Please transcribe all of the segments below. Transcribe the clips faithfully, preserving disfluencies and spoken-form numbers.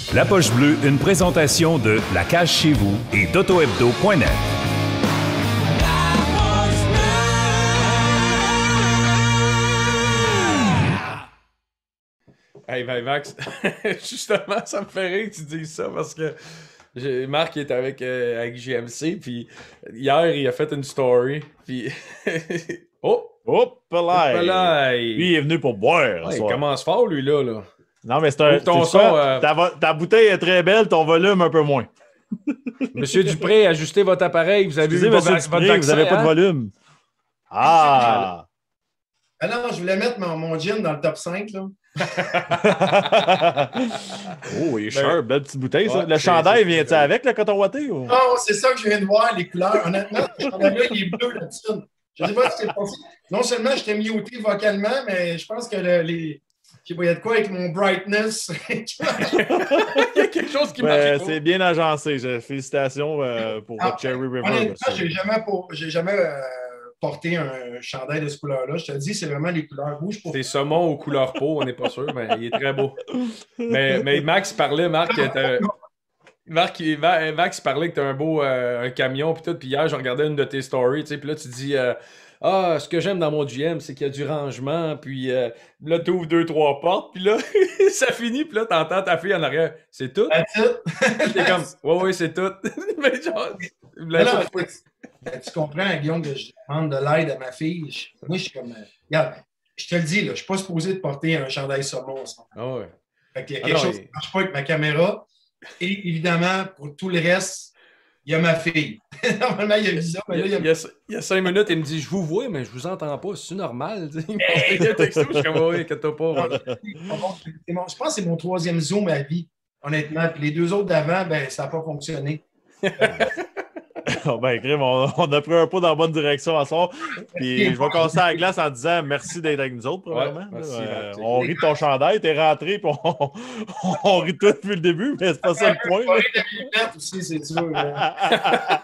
La Poche Bleue, une présentation de La Cage Chez Vous et d'auto-hebdo point net. Hey, ben Max, justement, ça me fait rire que tu dises ça parce que j'ai- Marc il est avec, euh, avec G M C, puis hier, il a fait une story, puis... oh! Hop là! Là, Lui, il... il est venu pour boire. Ouais, ce il soir. commence fort, lui, là. là. Non, mais c'est un. Ouvre ton c'est quoi? son, euh, Ta, vo- ta bouteille est très belle, ton volume un peu moins. Monsieur Dupré, ajustez votre appareil, vous avez Excusez, eu monsieur votre, Dupré, votre vous vaccin, n'avez pas de hein? volume. Ah! Ah non, je voulais mettre mon, mon gin dans le top cinq, là. Oh, il est sharp, belle petite bouteille, ça. Ouais, Le c'est- chandail c'est- vient-tu avec le coton watté? Ou... Non, c'est ça que je viens de voir, les couleurs. Honnêtement, ce chandail-là, il est bleu là-dessus. Je ne sais pas ce qui s'est passé. Non seulement j'étais muté vocalement, mais je pense que le, les... je sais pas, il y a de quoi avec mon brightness. Il y a quelque chose qui Ouais, marche pas. c'est bien agencé. Je- Félicitations euh, pour Ah, votre Cherry River. Honnêtement, là, j'ai jamais, pour- j'ai jamais euh, porté un chandail de cette couleur-là. Je te dis, c'est vraiment les couleurs rouges pour C'est saumon aux couleurs peau, on n'est pas sûr, mais il est très beau. Mais, mais Max parlait, Marc, que t'as- Marc, il- Ma- Max parlait que t'as un beau euh, un camion puis tout. Puis hier, je regardais une de tes stories, tu sais, puis là, tu dis euh, ah, ce que j'aime dans mon G M, c'est qu'il y a du rangement, puis euh, là, tu ouvres deux, trois portes, puis là, ça finit, puis là, t'entends ta fille en arrière. C'est tout? That's it. T'es comme, ouais, ouais, c'est tout. Mais genre, Mais non, mais tu, ben, tu comprends, Guillaume, que je demande de l'aide à ma fille. Je- moi, je suis comme. euh, regarde, je te le dis, là, je ne suis pas supposé de porter un chandail saumon. Ça. Ah ouais. Fait qu'il y a Ah quelque non, chose il- qui ne marche pas avec ma caméra. Et évidemment, pour tout le reste, il y a ma fille. Normalement, il y a Lisa, mais là, il y a. Il y, a, il y a cinq minutes, il me dit, je vous vois, mais je vous entends pas, c'est normal. Tu sais, il m'a envoyé un texto, je suis comme, ouais, inquiète-toi pas. Non, voilà. c'est mon- je pense que c'est mon troisième Zoom à vie, honnêtement. Puis les deux autres d'avant, ben, ça n'a pas fonctionné. Oh, ben, Grim, on, on a pris un pas dans la bonne direction en soir. Puis je vais casser la glace en disant merci d'être avec nous autres, probablement. Ouais, merci, Euh, Max. on rit de ton chandail, t'es rentré, puis on, on rit tout depuis le début, mais c'est pas ça le point. Soirée là. de lunettes aussi, c'est sûr. là.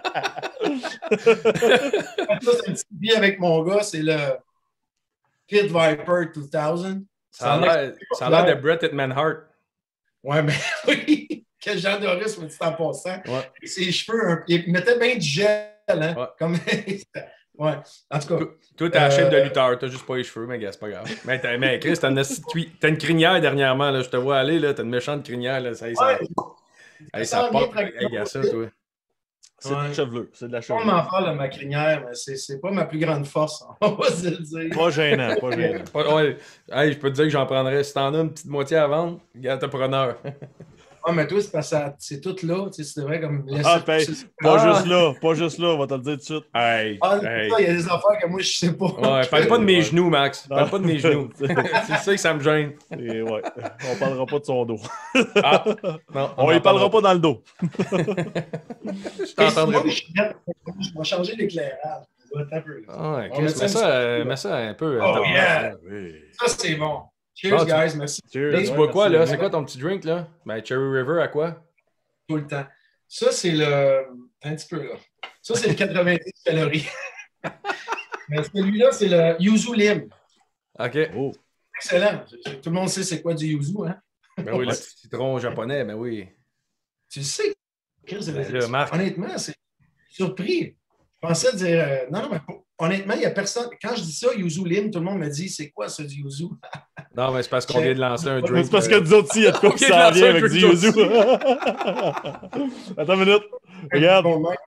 Ça, c'est un petit billet avec mon gars, c'est le Pit Viper deux mille. Ça a l'air ça a l'air de Bret Hitman Hart. Ouais, mais oui, que j'adorais ce petit en passant. Ouais. Ses cheveux, un- il mettait bien du gel, hein? Ouais. Comme... ouais, en tout cas. Toi, toi, t'as la chaîne de Euh, lutteur, t'as juste pas les cheveux, mais gars, c'est pas grave. Mais, t'as- mais Chris, t'as une, esti de cui- t'as une crinière dernièrement, là, je te vois aller, là, t'as une méchante crinière, là, ça, ça, Ouais, hey, ça ça sent pop, bien hey, gars, ça, toi. C'est de la Ouais. chevelure. C'est de la on chevelure. m'en parle de ma crinière, mais c'est c'est pas ma plus grande force, on va se le dire. Pas gênant, pas gênant. Pas- ouais, hey, je peux te dire que j'en prendrais, si t'en as une petite moitié à vendre, gars, t'es preneur. Ah, mais toi, c'est parce que ça- c'est tout là, tu sais, c'est vrai comme laisser Ah, ben, pousser- pas Ah. juste là, pas juste là, on va te le dire tout de suite. Hey, Ah, hey. ça, il y a des affaires que moi, je sais pas. Ouais, parle pas de mes Ouais. genoux, Max. Parle Non. pas de mes genoux. C'est ça que ça me gêne. Et ouais, on parlera pas de son dos. Ah, non, On y parlera pas dans le dos. Je Et t'entendrai sinon, pas. je vais- je vais changer l'éclairage. Ça va être un peu, là. Ah ouais, On Chris, met mets ça ça, un euh, petit peu, mets ça un peu. Oh, attends. yeah. Oui. Ça, c'est bon. Cheers, Ah, tu- guys. Merci Cheers. Là, tu Ouais, bois quoi, là? merci. C'est quoi ton petit drink, là? Ben, Cherry River, à quoi? tout le temps. Ça, c'est le. Un petit peu, là. Ça, c'est le quatre-vingt-dix calories. Mais celui-là, c'est le yuzu lime. OK. Oh. Excellent. Tout le monde sait c'est quoi du yuzu, hein? Ben oui, le petit citron japonais, ben oui. Tu le sais. Chris, Ben là, Marc. Honnêtement, c'est surpris. Je pensais dire. euh, non, non, mais pour- honnêtement, il n'y a personne. Quand je dis ça, yuzu lime, tout le monde me dit c'est quoi ça du yuzu? Non, mais c'est parce qu'on vient de lancer un drink. C'est parce que euh, nous autres aussi, il y a de quoi qui Ok, s'en là, vient ça, avec un du drink yuzu. Attends une minute. Regarde. Bon, mec.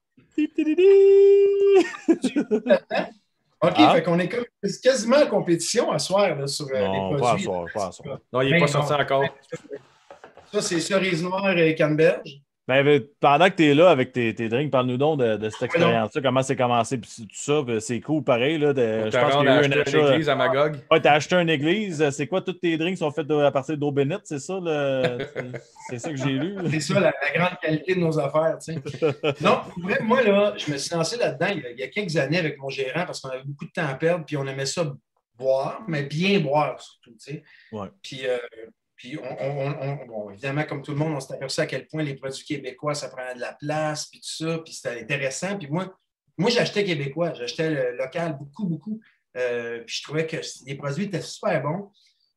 OK, Ah. fait qu'on est comme c'est quasiment en compétition à soir là, sur euh, Non, les pas à produits. soir, pas à soir. Non, il n'est Ben pas non. sorti encore. Ça, c'est cerise noire et canneberge. Ben, ben, pendant que tu es là avec tes, tes drinks, parle-nous donc de, de cette expérience-là, comment c'est commencé, puis tout ça, puis c'est cool, pareil. Là, de- Je je pense qu'il y a eu un acheté achat. une église à Magog. Ouais, t'as acheté une église. C'est quoi, tous tes drinks sont faits de- à partir d'eau bénite, c'est ça? Le... c'est- C'est ça que j'ai lu. C'est ça, la, la grande qualité de nos affaires. Tu sais. Non, pour vrai, moi, là, je me suis lancé là-dedans il y a, il y a quelques années avec mon gérant parce qu'on avait beaucoup de temps à perdre, puis on aimait ça boire, mais bien boire surtout. Tu sais. Ouais. Puis, euh, puis on, on- on- bon, évidemment, comme tout le monde, on s'est aperçu à quel point les produits québécois, ça prenait de la place, puis tout ça, puis c'était intéressant. Puis moi, moi j'achetais québécois, j'achetais le local beaucoup, beaucoup. Euh, puis je trouvais que les produits étaient super bons.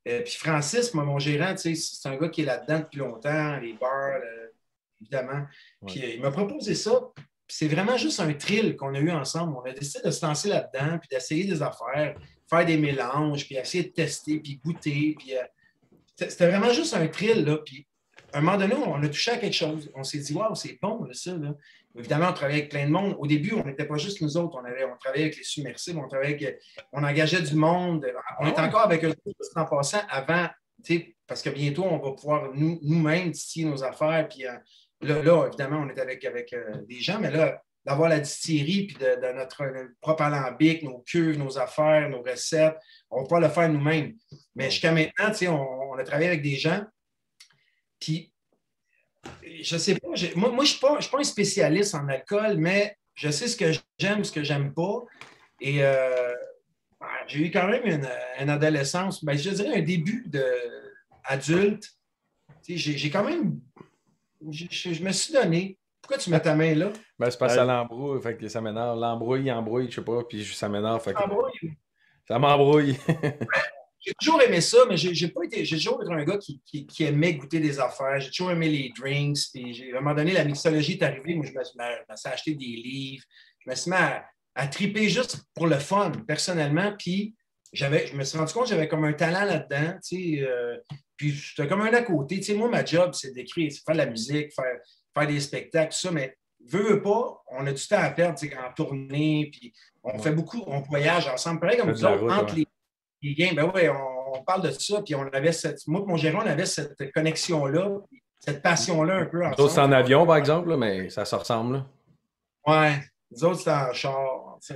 Euh, puis Francis, moi, mon gérant, c'est un gars qui est là-dedans depuis longtemps, les bars, euh, évidemment. Puis ouais. euh, il m'a proposé ça. C'est vraiment juste un thrill qu'on a eu ensemble. On a décidé de se lancer là-dedans, puis d'essayer des affaires, faire des mélanges, puis essayer de tester, puis goûter. Puis, euh, c'était vraiment juste un thrill, là. Puis à un moment donné, on a touché à quelque chose. On s'est dit, waouh, c'est bon, là, ça. Là. Évidemment, on travaillait avec plein de monde. Au début, on n'était pas juste nous autres. On, avait, on travaillait avec les submersibles, on travaillait avec, on engageait du monde. On est encore avec eux en passant avant, parce que bientôt, on va pouvoir nous, nous-mêmes distiller nos affaires. Puis euh, là, là, évidemment, on est avec, avec euh, des gens, mais là, d'avoir la distillerie, puis de, de notre, notre propre alambic, nos cuves, nos affaires, nos recettes, on va pouvoir le faire nous-mêmes. Mais jusqu'à maintenant, on, on a travaillé avec des gens. Puis, je sais pas, moi, moi je ne suis pas un spécialiste en alcool, mais je sais ce que j'aime, ce que j'aime pas. Et euh, j'ai eu quand même une, une adolescence, ben, je dirais un début d'adulte. J'ai quand même, je, je me suis donné. Pourquoi tu mets ta main là? Ben, c'est parce que ça l'embrouille, fait que ça m'énerve. L'embrouille, embrouille, je sais pas, puis ça m'énerve. Que... Ça m'embrouille. J'ai toujours aimé ça, mais j'ai pas été. J'ai toujours été un gars qui, qui, qui aimait goûter des affaires. J'ai toujours aimé les drinks. Puis à un moment donné, la mixologie est arrivée. Moi, je me suis acheté des livres. Je me suis mis à, à triper juste pour le fun, personnellement. Puis je me suis rendu compte que j'avais comme un talent là-dedans. Euh, puis c'était comme un à côté. T'sais, moi, ma job, c'est d'écrire, c'est faire de la musique, faire, faire des spectacles, tout ça. Mais veux, veux pas, on a du temps à perdre en tournée. Puis on ouais. fait beaucoup, on voyage ensemble. Pareil comme vous autres, entre ouais. les. Les games, ben oui, on, on parle de ça, puis on avait cette, moi et mon gérant, on avait cette connexion-là, cette passion-là un peu ensemble. Nous autres, c'est en avion, par exemple, là, mais ça se ressemble. Là. Ouais, nous autres, c'est en char. Tu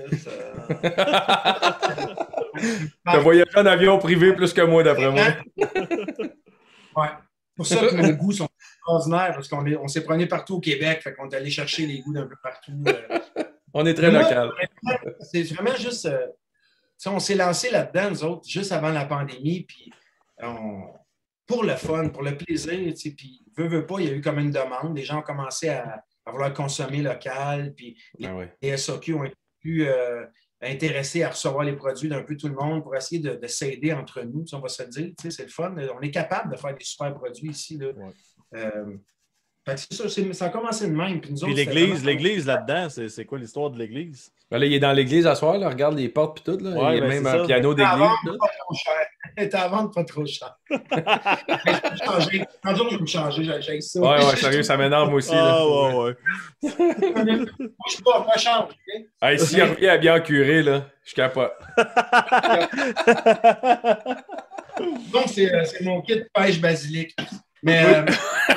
as voyagé en avion privé plus que moi, d'après moi. Ouais. C'est pour ça que nos goûts sont extraordinaires, parce qu'on on s'est promené partout au Québec, fait qu'on est allé chercher les goûts d'un peu partout. Euh. On est très moi, local. C'est vraiment juste... Euh, on s'est lancé là-dedans, nous autres, juste avant la pandémie, puis on, pour le fun, pour le plaisir, puis veut, veut pas, il y a eu comme une demande. Les gens ont commencé à, à vouloir consommer local, puis les, ah ouais. les S A Q ont été plus euh, intéressés à recevoir les produits d'un peu tout le monde pour essayer de, de s'aider entre nous, on va se le dire. C'est le fun. On est capable de faire des super produits ici. Là. Ouais. Euh, Ça, ça a commencé de même. Puis, puis l'église, l'église là-dedans, c'est quoi l'histoire de l'église? Ben là, il est dans l'église à soir, là, regarde les portes et tout. Là. Ouais, il y a ben même un ça. piano d'église. Elle était à vendre pas trop cher. Mais je peux changer. Un jour, je vais me changer, j'ai ça. Ouais, ouais, sérieux, ça m'énerve moi aussi. Ah, là. ouais, ouais. Moi, je suis pas, moi, change. Okay? Hey, si il revient à bien curé, là, je capote. Donc, c'est mon kit pêche basilic. Mais euh,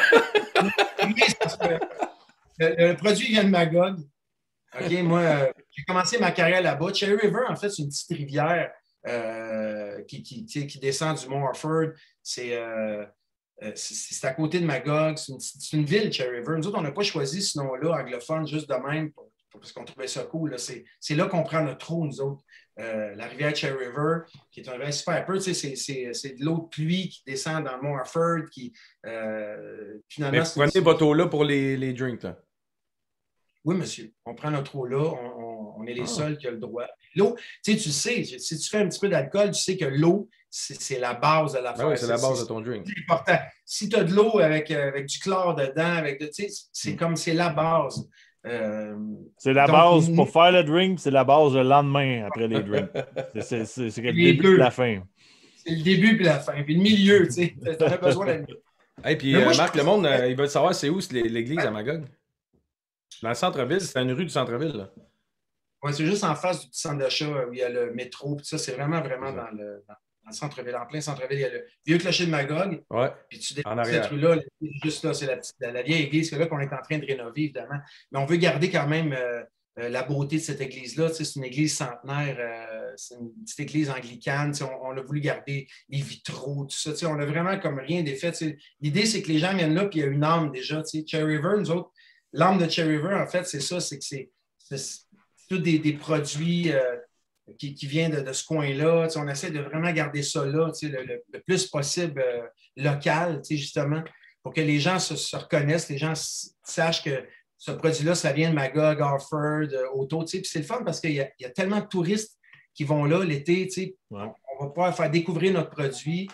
parce que le, le produit vient de Magog. OK, moi, euh, j'ai commencé ma carrière là-bas. Cherry River, en fait, c'est une petite rivière euh, qui, qui, qui descend du Mont Harford. C'est euh, à côté de Magog. C'est une, une ville, Cherry River. Nous autres, on n'a pas choisi ce nom-là, anglophone, juste de même, pour, pour, parce qu'on trouvait ça cool. C'est là qu'on prend notre trou, nous autres. Euh, la rivière Cherry River, qui est un rivière super peu, c'est de l'eau de pluie qui descend dans le Mont Harford, qui euh, finalement... Mais vous prenez votre eau là pour les, les drinks, là? Oui, monsieur. On prend notre eau là, on, on, on est les ah. seuls qui ont le droit. L'eau, tu sais, tu sais, si tu fais un petit peu d'alcool, tu sais que l'eau, c'est la base de l'affaire. Ben oui, c'est la base de ton drink. C'est important. Si tu as de l'eau avec, avec du chlore dedans, avec de, c'est mm. comme c'est la base. Euh, c'est la donc, base pour faire le drink, c'est la base le lendemain après les drinks. C'est le début et la fin. C'est le début et la fin. Puis le milieu, tu sais. Tu as besoin de Hey, puis euh, Marc, le monde, euh, il veut savoir c'est où l'église à Magog? Dans le centre-ville, c'est une rue du centre-ville. Oui, c'est juste en face du centre d'achat où il y a le métro. Puis ça, c'est vraiment, vraiment dans le, dans, dans le centre-ville. En plein centre-ville, il y a le vieux clocher de Magog. Ouais. Puis tu découvres cette rue-là, juste là, c'est la, la, la vieille église que là qu'on est en train de rénover, évidemment. Mais on veut garder quand même euh, euh, la beauté de cette église-là. C'est une église centenaire, euh, c'est une petite église anglicane. On, on a voulu garder les vitraux, tout ça. On a vraiment comme rien défait. L'idée, c'est que les gens viennent là, puis il y a une âme déjà. Cherry River, nous autres, l'âme de Cherry River, en fait, c'est ça, c'est que c'est tous des, des produits euh, qui, qui viennent de, de ce coin-là. On essaie de vraiment garder ça là, le, le, le plus possible euh, local, justement, pour que les gens se, se reconnaissent, les gens sachent que ce produit-là, ça vient de Magog, Harford, euh, Auto. Puis c'est le fun parce qu'il y, y a tellement de touristes qui vont là l'été. Ouais. On, on va pouvoir faire découvrir notre produit.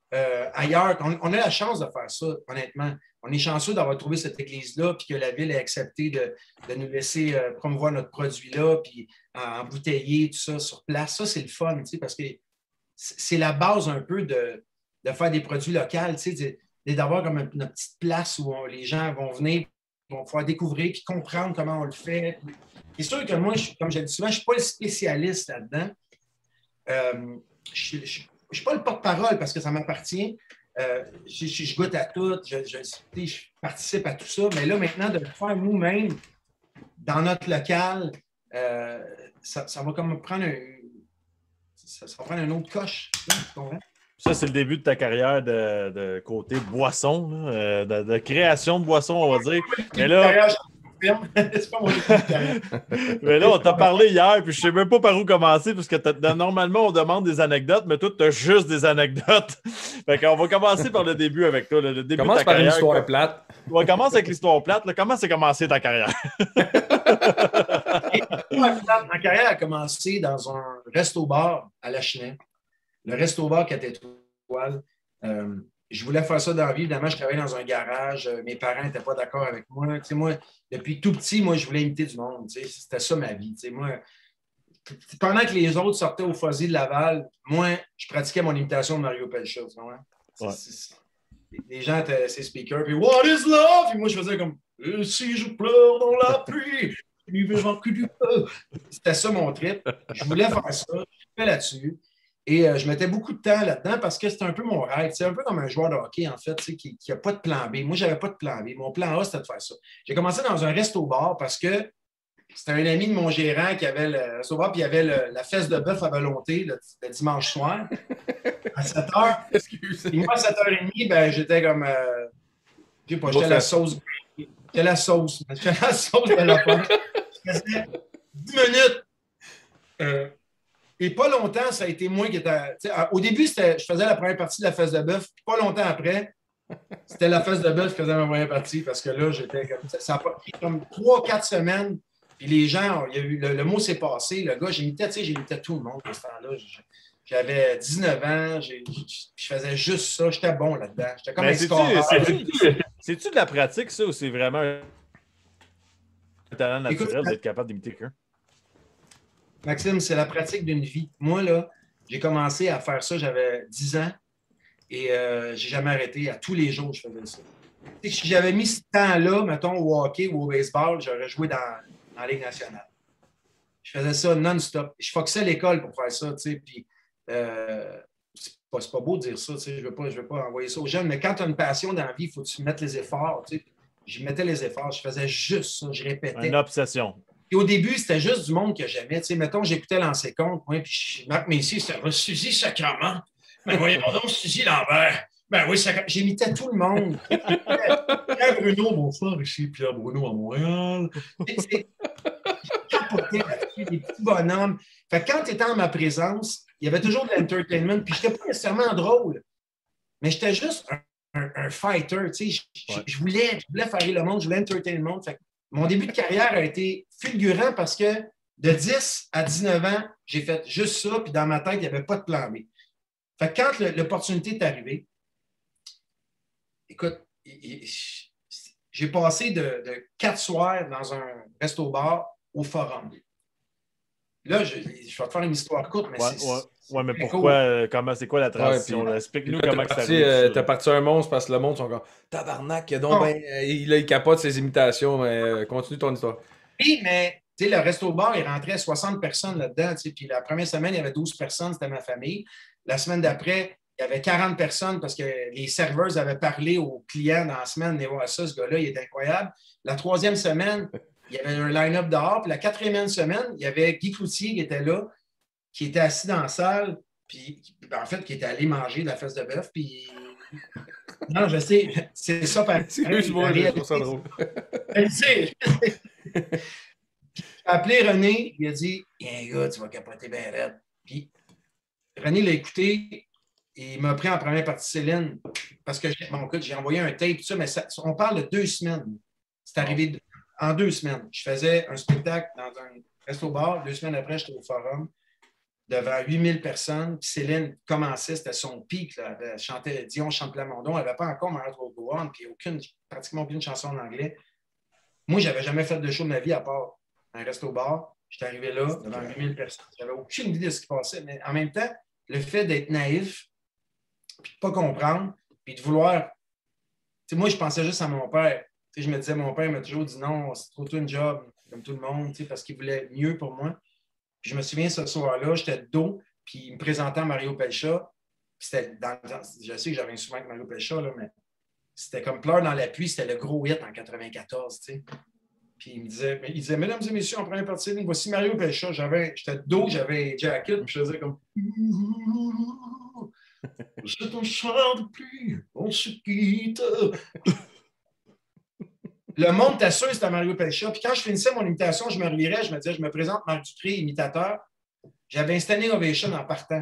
euh, ailleurs. On, on a la chance de faire ça, honnêtement. On est chanceux d'avoir trouvé cette église-là, puis que la ville ait accepté de, de nous laisser euh, promouvoir notre produit-là, puis embouteiller, tout ça sur place. Ça, c'est le fun, parce que c'est la base un peu de, de faire des produits locaux, d'avoir comme une, une petite place où on, les gens vont venir, vont pouvoir découvrir puis comprendre comment on le fait. C'est sûr que moi, je, comme je le dis souvent, je ne suis pas le spécialiste là-dedans. Euh, je ne suis pas le porte-parole parce que ça m'appartient. Euh, je, je, je goûte à tout, je, je, je participe à tout ça, mais là, maintenant, de le faire nous-mêmes dans notre local, euh, ça, ça va comme prendre un, ça, ça va prendre un autre coche. Ça, c'est le début de ta carrière de, de côté boisson, là, de, de création de boisson, on va dire. Mais là, c'est pas mon carrière. Mais là, on t'a parlé hier, puis je sais même pas par où commencer, parce que normalement, on demande des anecdotes, mais toi, tu as juste des anecdotes. Fait qu'on va commencer par le début avec toi. Là, le début commence de ta par carrière. une histoire plate. On va commencer avec l'histoire plate. Là. Comment c'est commencé ta carrière? Ma carrière a commencé dans un resto-bar à La Chenée. Le resto-bar quatre étoiles. Euh, je voulais faire ça dans la vie. Évidemment, je travaillais dans un garage. Mes parents n'étaient pas d'accord avec moi. Tu sais, moi, depuis tout petit, moi, je voulais imiter du monde. Tu sais, c'était ça ma vie. Tu sais, moi, pendant que les autres sortaient au Fuzzy de Laval, moi, je pratiquais mon imitation de Mario Pelcha. Tu vois? Ouais. Les gens étaient ces speakers. Puis, What is love? Puis moi, je faisais comme si je pleure dans la pluie, je verrai que du feu. C'était ça mon trip. Je voulais faire ça. Je fais là-dessus. Et euh, je mettais beaucoup de temps là-dedans parce que c'était un peu mon rêve. C'est un peu comme un joueur de hockey, en fait, qui n'a pas de plan B. Moi, je n'avais pas de plan B. Mon plan A, c'était de faire ça. J'ai commencé dans un resto-bar parce que c'était un ami de mon gérant qui avait le resto-bar, puis il y avait le, la fesse de bœuf à volonté le, le dimanche soir à sept heures. Et moi, à sept heures trente, ben, j'étais comme... Euh, je sais pas, j'étais la sauce. J'étais la sauce. J'étais la sauce de la pomme. Je faisais dix minutes. Euh, Et pas longtemps, ça a été moi qui était. Au début, je faisais la première partie de la fesse de bœuf. Pas longtemps après, c'était la fesse de bœuf qui faisait ma première partie parce que là, j'étais comme. Ça, ça a pris comme trois, quatre semaines. Puis les gens, il y a eu, le, le mot s'est passé. Le gars, j'imitais, tu sais, j'imitais tout le monde à ce temps-là. J'avais dix-neuf ans, j'ai, je faisais juste ça. J'étais bon là-dedans. J'étais comme Mais un c'est-tu, scoreur. c'est-tu, c'est-tu de la pratique, ça, ou c'est vraiment un talent naturel Écoute, d'être capable d'imiter quelqu'un? Maxime, c'est la pratique d'une vie. Moi, là, j'ai commencé à faire ça, j'avais dix ans et euh, j'ai jamais arrêté. À tous les jours, je faisais ça. Et si j'avais mis ce temps-là, mettons, au hockey ou au baseball, j'aurais joué dans, dans la Ligue nationale. Je faisais ça non-stop. Je foxais l'école pour faire ça, tu sais, puis euh, c'est pas, c'est pas beau de dire ça, tu sais, je veux pas, je veux pas envoyer ça aux jeunes, mais quand tu as une passion dans la vie, il faut que tu mettes les efforts, tu sais. Je mettais les efforts, je faisais juste ça, je répétais. Une obsession. Et au début, c'était juste du monde que j'aimais. Tu sais, mettons, j'écoutais Lancer Compte, moi, puis Marc Messier, c'était Suzy Sacrament. Ben voyons donc, Suzy Lambert. Ben oui, Sacrament. J'imitais tout le monde. Pierre Bruno, mon frère ici, Pierre Bruno à Montréal. C'est capoté là-dessus, des petits bonhommes. Fait que quand tu étais en ma présence, il y avait toujours de l'entertainment, puis je n'étais pas nécessairement drôle, mais j'étais juste un, un, un fighter. Tu sais, je, ouais. je, voulais, je voulais faire rire le monde, je voulais entertainer le monde. Fait que mon début de carrière a été fulgurant parce que de dix à dix-neuf ans, j'ai fait juste ça, puis dans ma tête, il n'y avait pas de plan B. Fait que quand le, l'opportunité est arrivée, écoute, j'ai passé de, de quatre soirs dans un resto-bar au Forum. Là, je, je vais te faire une histoire courte, mais ouais, c'est... Ouais. c'est ouais, mais très pourquoi, cool. euh, comment, c'est quoi la transition? Ouais, explique-nous là, comment t'as ça parti, arrive. euh, t'as parti un monstre parce que le monde sont comme tabarnak, donc Non. ben, euh, il, là, il capote ses imitations, mais euh, continue ton histoire. Oui, mais tu sais, le resto-bar, il rentrait soixante personnes là-dedans. Puis la première semaine, il y avait douze personnes, c'était ma famille. La semaine d'après, il y avait quarante personnes parce que les serveurs avaient parlé aux clients dans la semaine. Venez voir ça, ce gars-là, il est incroyable. La troisième semaine, il y avait un line-up dehors. Puis la quatrième semaine, il y avait Guy Cloutier qui était là, qui était assis dans la salle, puis en fait, qui était allé manger de la fesse de bœuf. Puis. Non, je sais, c'est ça par Excuse-moi, je trouve ça drôle. Je sais. J'ai appelé René, il a dit hey, gars, tu vas capoter bien raide. Puis René l'a écouté et il m'a pris en première partie Céline parce que bon, écoute, j'ai envoyé un tape, tout ça, mais ça, on parle de deux semaines. C'est arrivé de, en deux semaines. Je faisais un spectacle dans un resto-bar, deux semaines après, j'étais au Forum. devant huit mille personnes. Puis Céline commençait, c'était son pic. Là. Elle chantait Dion chante Plamondon. Elle n'avait pas encore My Heart Will Go On, puis aucune, pratiquement aucune chanson en anglais. Moi, je n'avais jamais fait de show de ma vie à part un resto-bar. J'étais arrivé là, devant huit mille personnes. Je n'avais aucune idée de ce qui passait. Mais en même temps, le fait d'être naïf, puis de ne pas comprendre, puis de vouloir. T'sais, moi, je pensais juste à mon père. T'sais, je me disais, mon père m'a toujours dit non, c'est trop tout une job, comme tout le monde, parce qu'il voulait mieux pour moi. Puis je me souviens, ce soir-là, j'étais de dos, puis il me présentait à Mario Pelcha. C'était dans, dans, je sais que j'avais un souvenir avec Mario Pelcha, là, mais c'était comme Pleurs dans la pluie, c'était le gros hit en quatre-vingt-quatorze. T'sais. Puis il me disait, il disait, mesdames et messieurs, en première partie, voici Mario Pelcha. J'étais de dos, j'avais un jacket, puis je faisais comme. C'est un soir de pluie, on se quitte. Le monde t'assure, c'était Mario Pelcha. Puis quand je finissais mon imitation, je me revirais, je me disais, je me présente Marc Dupré, imitateur. J'avais un standing ovation en partant.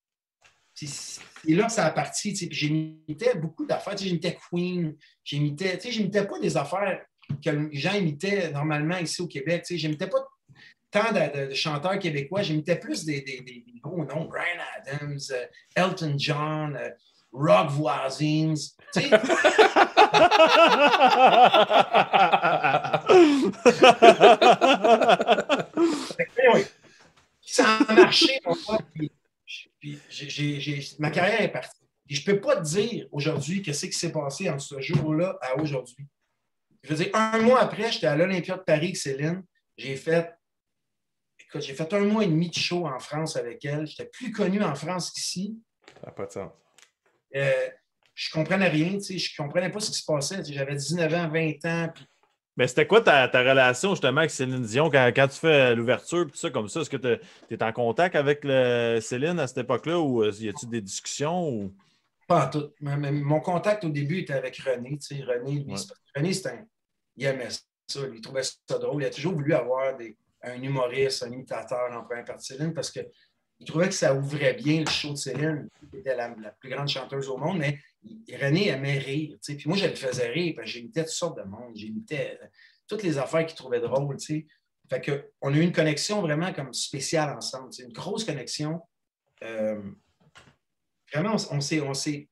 Et là, ça a parti. Puis j'imitais beaucoup d'affaires. J'imitais Queen, j'imitais, j'imitais pas des affaires que les gens imitaient normalement ici au Québec. J'imitais pas tant de, de, de chanteurs québécois, j'imitais plus des, des, des, des gros noms, Bryan Adams, euh, Elton John, euh, Rock Voisins. Tu sais? Oui. Ça a marché, mon pote. Puis, puis j'ai, j'ai, ma carrière est partie. Puis je ne peux pas te dire aujourd'hui qu'est-ce qui s'est passé entre ce jour-là à aujourd'hui. Je veux dire, un mois après, j'étais à l'Olympia de Paris avec Céline. J'ai fait Écoute, j'ai fait un mois et demi de show en France avec elle. J'étais plus connu en France qu'ici. Ça n'a pas de sens. Euh, je ne comprenais rien. Je ne comprenais pas ce qui se passait. J'avais dix-neuf ans, vingt ans. Puis... Mais c'était quoi ta, ta relation justement avec Céline Dion quand, quand tu fais l'ouverture et tout ça comme ça? Est-ce que tu es en contact avec le, Céline à cette époque-là ou y a-t-il des discussions? Ou... Pas en tout. Mon contact au début était avec René. René, lui, ouais. René, c'était un... il aimait ça. Il trouvait ça drôle. Il a toujours voulu avoir des... un humoriste, un imitateur en première partie de Céline parce qu'il trouvait que ça ouvrait bien le show de Céline, qui était la, la plus grande chanteuse au monde, mais René aimait rire. T'sais. Puis moi, je le faisais rire, parce que j'imitais toutes sortes de monde, j'imitais euh, toutes les affaires qu'il trouvait drôles. T'sais. Fait qu'on a eu une connexion vraiment comme spéciale ensemble, t'sais. Une grosse connexion. Euh, vraiment, on, on s'est on s'est,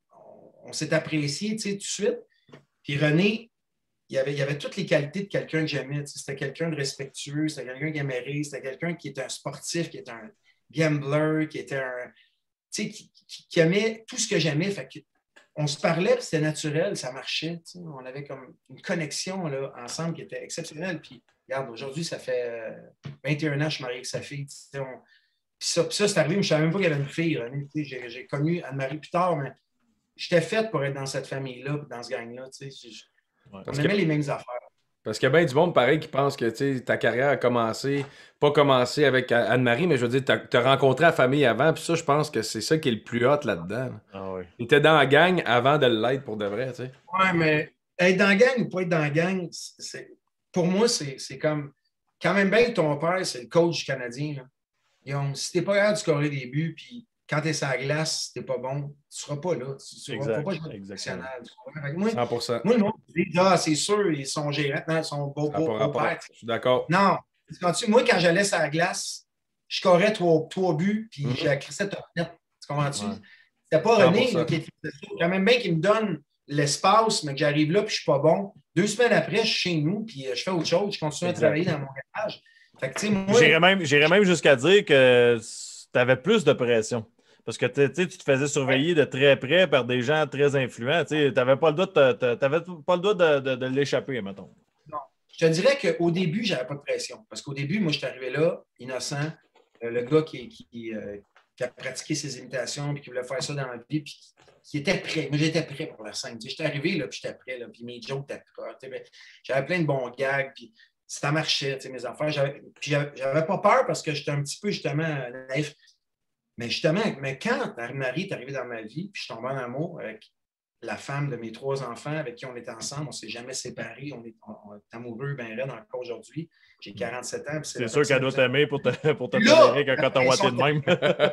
on, on s'est apprécié tout de suite. Puis René, Il y, avait, il y avait toutes les qualités de quelqu'un que j'aimais. C'était quelqu'un de respectueux, c'était quelqu'un qui aimait rire, c'était quelqu'un qui était un sportif, qui était un gambler, qui était un. Tu sais, qui, qui, qui aimait tout ce que j'aimais. Fait que on se parlait, c'était naturel, ça marchait. On avait comme une connexion là, ensemble qui était exceptionnelle. Puis, regarde, aujourd'hui, ça fait vingt et un ans que je suis marié avec sa fille. On... Puis ça, puis ça c'est arrivé, mais je ne savais même pas qu'il y avait une fille. J'ai, j'ai connu Anne-Marie plus tard, mais j'étais faite pour être dans cette famille-là, dans ce gang-là. Tu sais. Ouais, on aimait que, les mêmes affaires. Parce qu'il y a bien du monde pareil qui pense que ta carrière a commencé, pas commencé avec Anne-Marie, mais je veux dire, tu as rencontré la famille avant, puis ça, je pense que c'est ça qui est le plus hot là-dedans. Là. Ah oui. Tu étais dans la gang avant de l'être pour de vrai, tu sais. Ouais, mais être dans la gang ou pas être dans la gang, c'est, pour moi, c'est, c'est comme quand même bien que ton père, c'est le coach du Canadien. Là. Donc, si tu n'es pas capable de scorer des buts, puis quand tu es sur la glace, tu n'es pas bon, tu ne seras pas là. Tu ne seras pas jouer professionnel. Moi, cent pour cent. Moi, le monde dit, ah, c'est sûr, ils sont gérants, ils sont beaux pères. Je suis d'accord. Non. Moi, quand j'allais sur la glace, je scorais trois, trois buts, puis mm-hmm. j'accrissais top net. Tu comprends-tu? Ouais. C'était pas René là, qui était quand même bien qu'il me donne l'espace, mais que j'arrive là, puis je suis pas bon. Deux semaines après, je suis chez nous, puis je fais autre chose, je continue à travailler dans mon garage. Moi... J'irais même, j'irais même jusqu'à dire que tu avais plus de pression. Parce que tu te faisais surveiller de très près par des gens très influents. Tu n'avais pas le droit de, pas le droit de, de, de l'échapper, mettons. Non. Je te dirais qu'au début, je n'avais pas de pression. Parce qu'au début, moi, je suis arrivé là, innocent, euh, le gars qui, qui, euh, qui a pratiqué ses imitations, puis qui voulait faire ça dans la vie, puis qui, qui était prêt. Moi, j'étais prêt pour la scène. J'étais arrivé, là, puis j'étais prêt, là, puis mes jokes étaient prêts. J'avais plein de bons gags, puis ça marchait, mes affaires. J'avais, puis j'avais pas peur parce que j'étais un petit peu, justement, naïf. Mais justement, mais quand Marie est arrivée dans ma vie, puis je suis tombé en amour avec la femme de mes trois enfants avec qui on était ensemble, on ne s'est jamais séparés, on est, on, on est amoureux, ben raide encore aujourd'hui. J'ai quarante-sept ans. C'est, c'est sûr qu'elle doit t'aimer pour te, pour te tolérer quand t'as watté de même.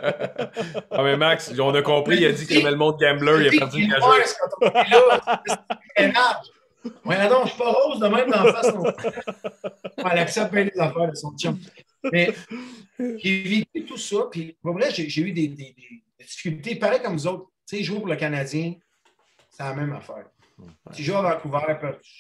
Ah, mais Max, on a compris, il a dit qu'il aimait le monde gambler, il a perdu le gageur. Ouais, non, je ne suis pas rose de même dans la face. Non. Elle accepte bien les affaires de son chum. Mais j'ai vécu tout ça, puis pour vrai, j'ai, j'ai eu des, des, des difficultés. Pareil comme vous autres, tu sais, jouer pour le Canadien, c'est la même affaire. Ouais. Tu joues à Vancouver,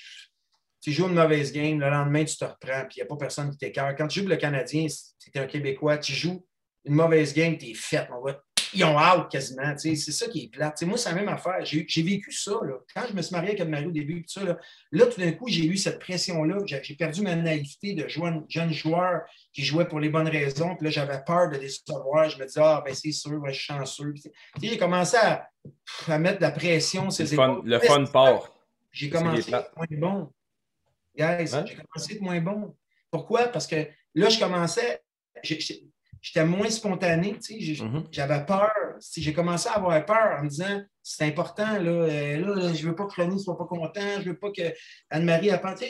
tu joues une mauvaise game, le lendemain, tu te reprends, puis il n'y a pas personne qui t'écœure. Quand tu joues pour le Canadien, si tu es un Québécois, tu joues une mauvaise game, tu es fait, on va... Ils ont out quasiment. C'est ça qui est plate. T'sais, moi, c'est la même affaire. J'ai, j'ai vécu ça. Là. Quand je me suis marié avec Anne-Marie au début, ça, là, là, tout d'un coup, j'ai eu cette pression-là. J'ai, j'ai perdu ma naïveté de jeune, jeune joueur qui jouait pour les bonnes raisons. Puis là, j'avais peur de décevoir. Je me disais, ah, ben c'est sûr, ouais, je suis chanceux. Puis, j'ai commencé à, à mettre de la pression sur le fun, le fun part. J'ai commencé à être moins bon. Guys, hein? J'ai commencé à être moins bon. Pourquoi? Parce que là, je commençais. J'ai, j'ai, J'étais moins spontané, tu sais, mm-hmm. J'avais peur. J'ai commencé à avoir peur en me disant, c'est important, là, euh, là je ne veux pas que René ne soit pas content, je ne veux pas que Anne-Marie apprenne.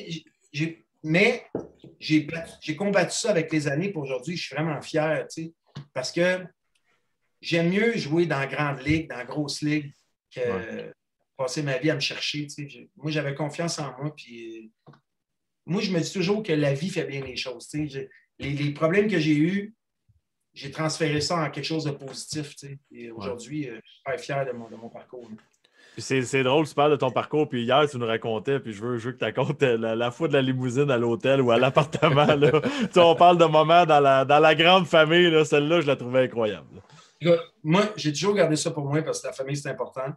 Mais j'ai, j'ai combattu ça avec les années, pour aujourd'hui, je suis vraiment fier, tu sais, parce que j'aime mieux jouer dans la grande ligue, dans la grosse ligue, que ouais. passer ma vie à me chercher, tu sais. Moi, j'avais confiance en moi, puis moi, je me dis toujours que la vie fait bien les choses, tu sais. Les, les problèmes que j'ai eus, j'ai transféré ça en quelque chose de positif. Tu sais. Et aujourd'hui, ouais. euh, je suis très fier de mon, de mon parcours. Puis c'est, c'est drôle, tu parles de ton parcours. Puis hier, tu nous racontais, puis je veux, je veux que tu racontes la, la fois de la limousine à l'hôtel ou à l'appartement. Là. Tu sais, on parle de moments dans la, dans la grande famille. Là. Celle-là, je la trouvais incroyable. Écoute, moi, j'ai toujours gardé ça pour moi parce que la famille, c'est important.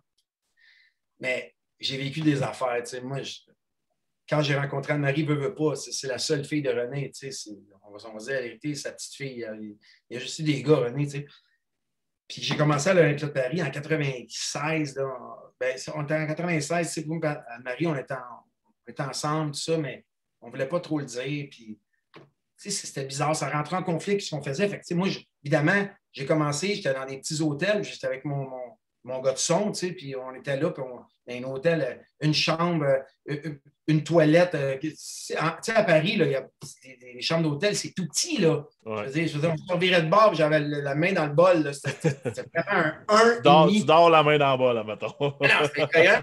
Mais j'ai vécu des affaires. Tu sais. Moi, je... quand j'ai rencontré Anne-Marie, veut, veut pas, c'est, c'est la seule fille de René. Tu sais, c'est... On va, on va dire la vérité, sa petite fille. Il y a juste eu des gars, René, tu sais. Puis j'ai commencé à l'Olympiade de Paris en quatre-vingt-seize. Là, ben, on était en quatre-vingt-seize, tu sais, pour Anne-Marie, on était, en, on était ensemble, tout ça, mais on ne voulait pas trop le dire. Puis, tu sais, c'était bizarre. Ça rentrait en conflit avec ce qu'on faisait. Fait que, tu sais, moi, je, évidemment, j'ai commencé, j'étais dans des petits hôtels, j'étais avec mon, mon, mon gars de son, tu sais, puis on était là, puis on, dans un hôtel, une chambre, une, une toilette. Tu sais, à Paris, là, il y a des, des chambres d'hôtel, c'est tout petit, là. Ouais. Je veux dire, je veux dire, on se revirait de bord, j'avais la main dans le bol, là. C'était, c'était vraiment un un. Tu dors, tu dors la main dans le bol, là, mettons. Non, c'était incroyable.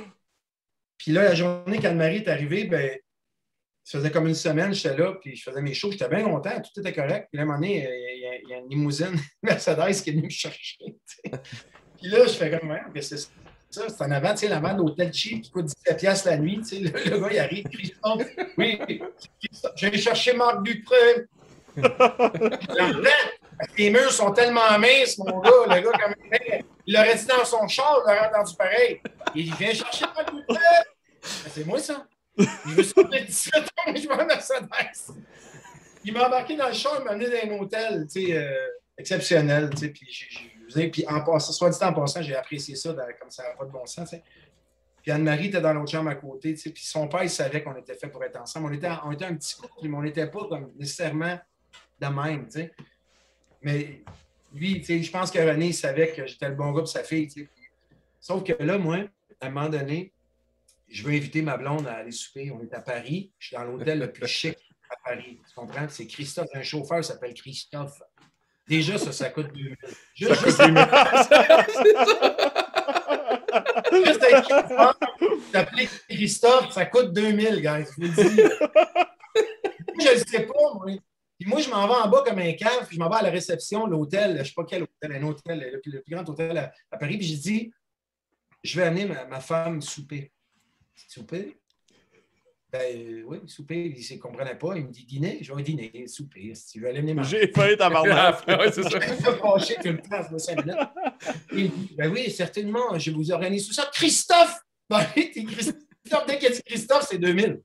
Puis là, la journée qu'Anne-Marie est arrivée, ben, ça faisait comme une semaine, j'étais là, puis je faisais mes shows, j'étais bien content, tout était correct. Puis là, à un moment donné, il y a, il y a une limousine Mercedes qui est venue me chercher. Puis là, je fais comme, ouais, mais c'est ça, c'est en avant, tu sais, l'avant de l'hôtel cheap qui coûte dix-sept piastres la nuit, tu sais, le, le gars, il arrive, Christophe, oui, Christophe, j'ai cherché Marc Dupré. Les murs sont tellement minces, mon gars, le gars, comme il l'aurait dit dans son char, il l'aurait entendu pareil. Il vient chercher Marc Dupré. C'est moi, ça. Je me suis fait dix-sept ans, mais je m'en Mercedes. Il m'a embarqué dans le char, il m'a amené dans un hôtel, tu sais, euh, exceptionnel, tu sais, puis j'ai, j'ai Puis en passant, soit dit en passant, j'ai apprécié ça dans, comme ça n'a pas de bon sens. T'sais. Puis Anne-Marie était dans l'autre chambre à côté. T'sais. Puis son père, il savait qu'on était fait pour être ensemble. On était, on était un petit couple, mais on n'était pas comme nécessairement de même. T'sais. Mais lui, je pense que René, il savait que j'étais le bon gars pour sa fille. T'sais. Sauf que là, moi, à un moment donné, je veux inviter ma blonde à aller souper. On est à Paris. Je suis dans l'hôtel le plus chic à Paris. Tu comprends? C'est Christophe. Un chauffeur s'appelle Christophe. Déjà, ça, ça coûte deux mille. Juste, ça coûte deux mille. Juste être t'appeler Christophe, ça coûte deux mille, guys. Je vous le dis. Moi, je ne le sais pas, moi. Puis moi, je m'en vais en bas comme un cave, puis je m'en vais à la réception, l'hôtel, je ne sais pas quel hôtel, un hôtel, le plus, le plus grand hôtel à, à Paris, puis j'ai dit, je vais amener ma, ma femme souper. Souper? Ben oui, souper, il ne comprenait pas. Il me dit dîner. Je vais dîner, souper. Si tu veux aller amener ma... J'ai faim, tabarnak. Ouais, c'est ça. Je vais fâcher tout le temps, de cinq minutes. Il dit, ben oui, certainement, je vous organise tout ça. Christophe! Ben oui, t'es Christophe. Dès qu'il a dit Christophe, c'est deux mille.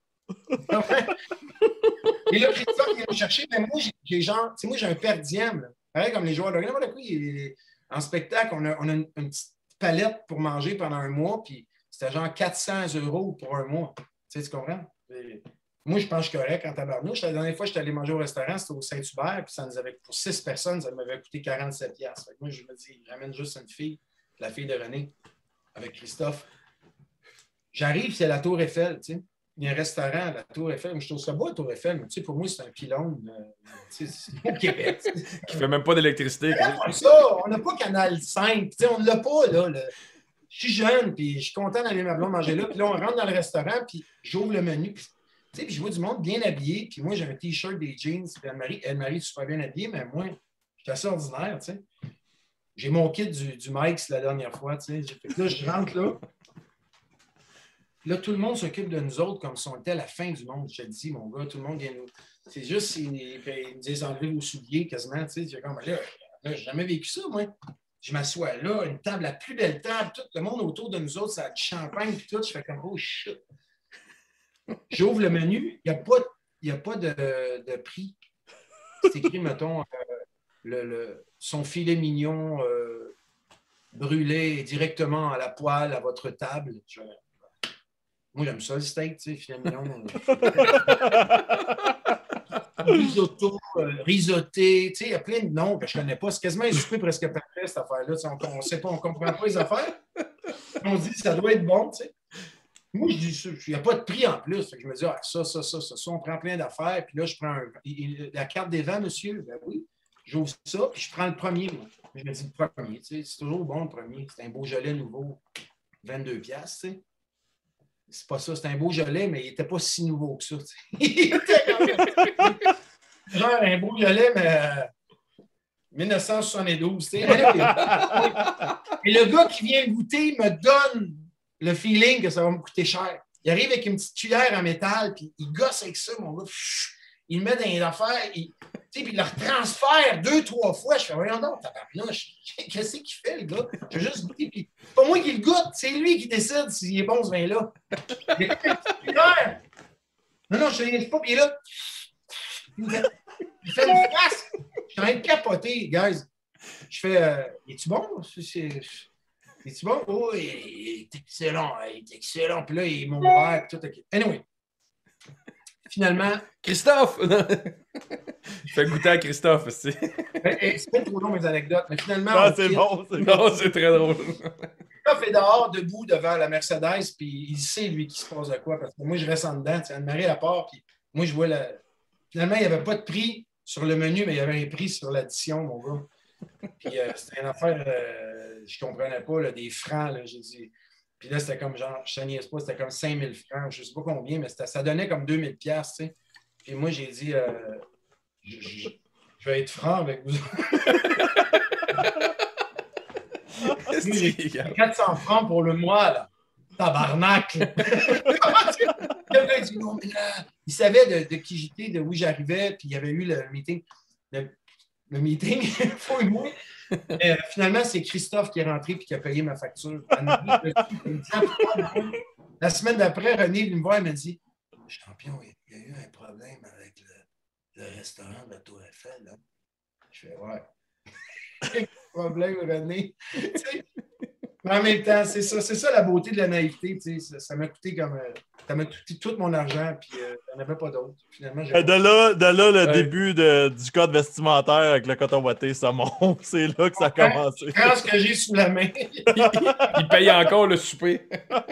Et là, Christophe, il vient me chercher. Mais moi, j'ai, j'ai genre, moi, j'ai un per diem. Pareil comme les joueurs de n'importe quoi. En spectacle, on a, on a une, une petite palette pour manger pendant un mois. Puis c'était genre quatre cents euros pour un mois. Tu sais, tu comprends? Et moi, je pense que je suis correct en tabarnouche. La dernière fois, j'étais allé manger au restaurant, c'était au Saint-Hubert, puis ça nous avait, pour six personnes, ça m'avait coûté quarante-sept piastres. Fait que moi, je me dis, j'amène juste une fille, la fille de René, avec Christophe. J'arrive, c'est la Tour Eiffel, tu sais. Il y a un restaurant, la Tour Eiffel. Je trouve ça beau, la Tour Eiffel, mais tu sais, pour moi, c'est un pylône. Euh, c'est au Québec. Qui ne fait même pas d'électricité. Ça, on n'a pas Canal cinq, tu sais, on ne l'a pas, là. Le... Je suis jeune, puis je suis content d'aller ma blonde manger là. Puis là, on rentre dans le restaurant, puis j'ouvre le menu. Puis Tu sais, puis je vois du monde bien habillé, puis moi, j'ai un T-shirt, des jeans, puis Anne-Marie, Anne-Marie est super bien habillée, mais moi, je suis assez ordinaire, tu sais. J'ai mon kit du, du Mike's la dernière fois, tu sais. Là, je rentre là. Là, tout le monde s'occupe de nous autres comme si on était à la fin du monde. Je te dis, mon gars, tout le monde vient nous. C'est juste, ils, ils me disent enlever vos souliers quasiment, tu sais. J'ai comme, là, là j'ai jamais vécu ça, moi. Je m'assois là, une table, la plus belle table, tout le monde autour de nous autres, ça a du champagne, puis tout. Je fais comme, oh shit. J'ouvre le menu, il n'y a pas, y a pas de, de prix. C'est écrit, mettons, euh, le, le, son filet mignon euh, brûlé directement à la poêle à votre table. Je, moi, j'aime ça, le steak, tu sais, filet mignon. Risotto, euh, risoté, tu sais, il y a plein de noms que je ne connais pas. C'est quasiment un souper presque parfait, cette affaire-là. On ne sait pas, on ne comprend pas les affaires. On se dit, ça doit être bon, tu sais. Moi, je dis ça. Il n'y a pas de prix en plus. Fait que je me dis, ah, ça, ça, ça, ça, ça, on prend plein d'affaires. Puis là, je prends un, la carte des vins, monsieur. Ben oui. J'ouvre ça, puis je prends le premier. Moi. Je me dis le premier. Tu sais, c'est toujours bon, le premier. C'est un Beaujolais nouveau, vingt-deux piastres. Tu sais. C'est pas ça, c'est un Beaujolais, mais il n'était pas si nouveau que ça. Tu sais. Il était quand même... genre un Beaujolais, mais euh, dix-neuf cent soixante-douze. Tu sais. Et le gars qui vient goûter me donne le feeling que ça va me coûter cher. Il arrive avec une petite cuillère en métal, puis il gosse avec ça, mon gars. Il le met dans les affaires, il, puis il le retransfère deux, trois fois. Je fais, voyons donc, tabarnouche, qu'est-ce qu'il fait, le gars? Je vais juste goûter, puis c'est pas moi qui le goûte, c'est lui qui décide s'il est bon, ce vin-là. Il a une petite cuillère. Non, non, je ne sais pas, puis il est là. Il fait une face. Je suis en train de capoter, guys. Je fais, euh, es-tu bon? C'est... Es-tu bon? Oh, il est excellent, il est excellent. Puis là, il est mon frère, tout. Anyway. Finalement. Christophe! Je fais goûter à Christophe aussi. C'est pas trop long, mes anecdotes, mais finalement. Ah, c'est bon, c'est bon. Non, c'est très drôle. Christophe est dehors, debout devant la Mercedes, puis il sait, lui, qu'il se passe de quoi. Parce que moi, je reste en dedans. Anne-Marie à part, puis moi, je vois la. Finalement, il n'y avait pas de prix sur le menu, mais il y avait un prix sur l'addition, mon gars. Puis euh, c'était une affaire, euh, je ne comprenais pas, là, des francs. J'ai dit. Puis là, c'était comme genre, je ne niaise pas, c'était comme cinq mille francs, je ne sais pas combien, mais ça donnait comme deux mille piastres, tu sais. Puis moi, j'ai dit, euh, je, je, je vais être franc avec vous. J'ai quatre cents francs pour le mois, là. Tabarnak! Il savait de, de qui j'étais, de où j'arrivais, puis il y avait eu le meeting. Le, le meeting, faut moi. Euh, finalement, c'est Christophe qui est rentré et qui a payé ma facture. La semaine d'après, René est venu me voir et m'a dit, champion, il y a eu un problème avec le, le restaurant de la Tour Eiffel. Là. Je fais, ouais. Quel problème, René? Mais en même temps, c'est ça, c'est ça la beauté de la naïveté. Ça, ça m'a coûté comme. Euh, ça m'a coûté tout mon argent, puis euh, il n'y en avait pas d'autre. Finalement, j'ai... De là, de là le ouais. début de, du code vestimentaire avec le coton ouaté, ça monte. C'est là que ça a commencé. Je pense que j'ai sous la main. Il paye encore le souper.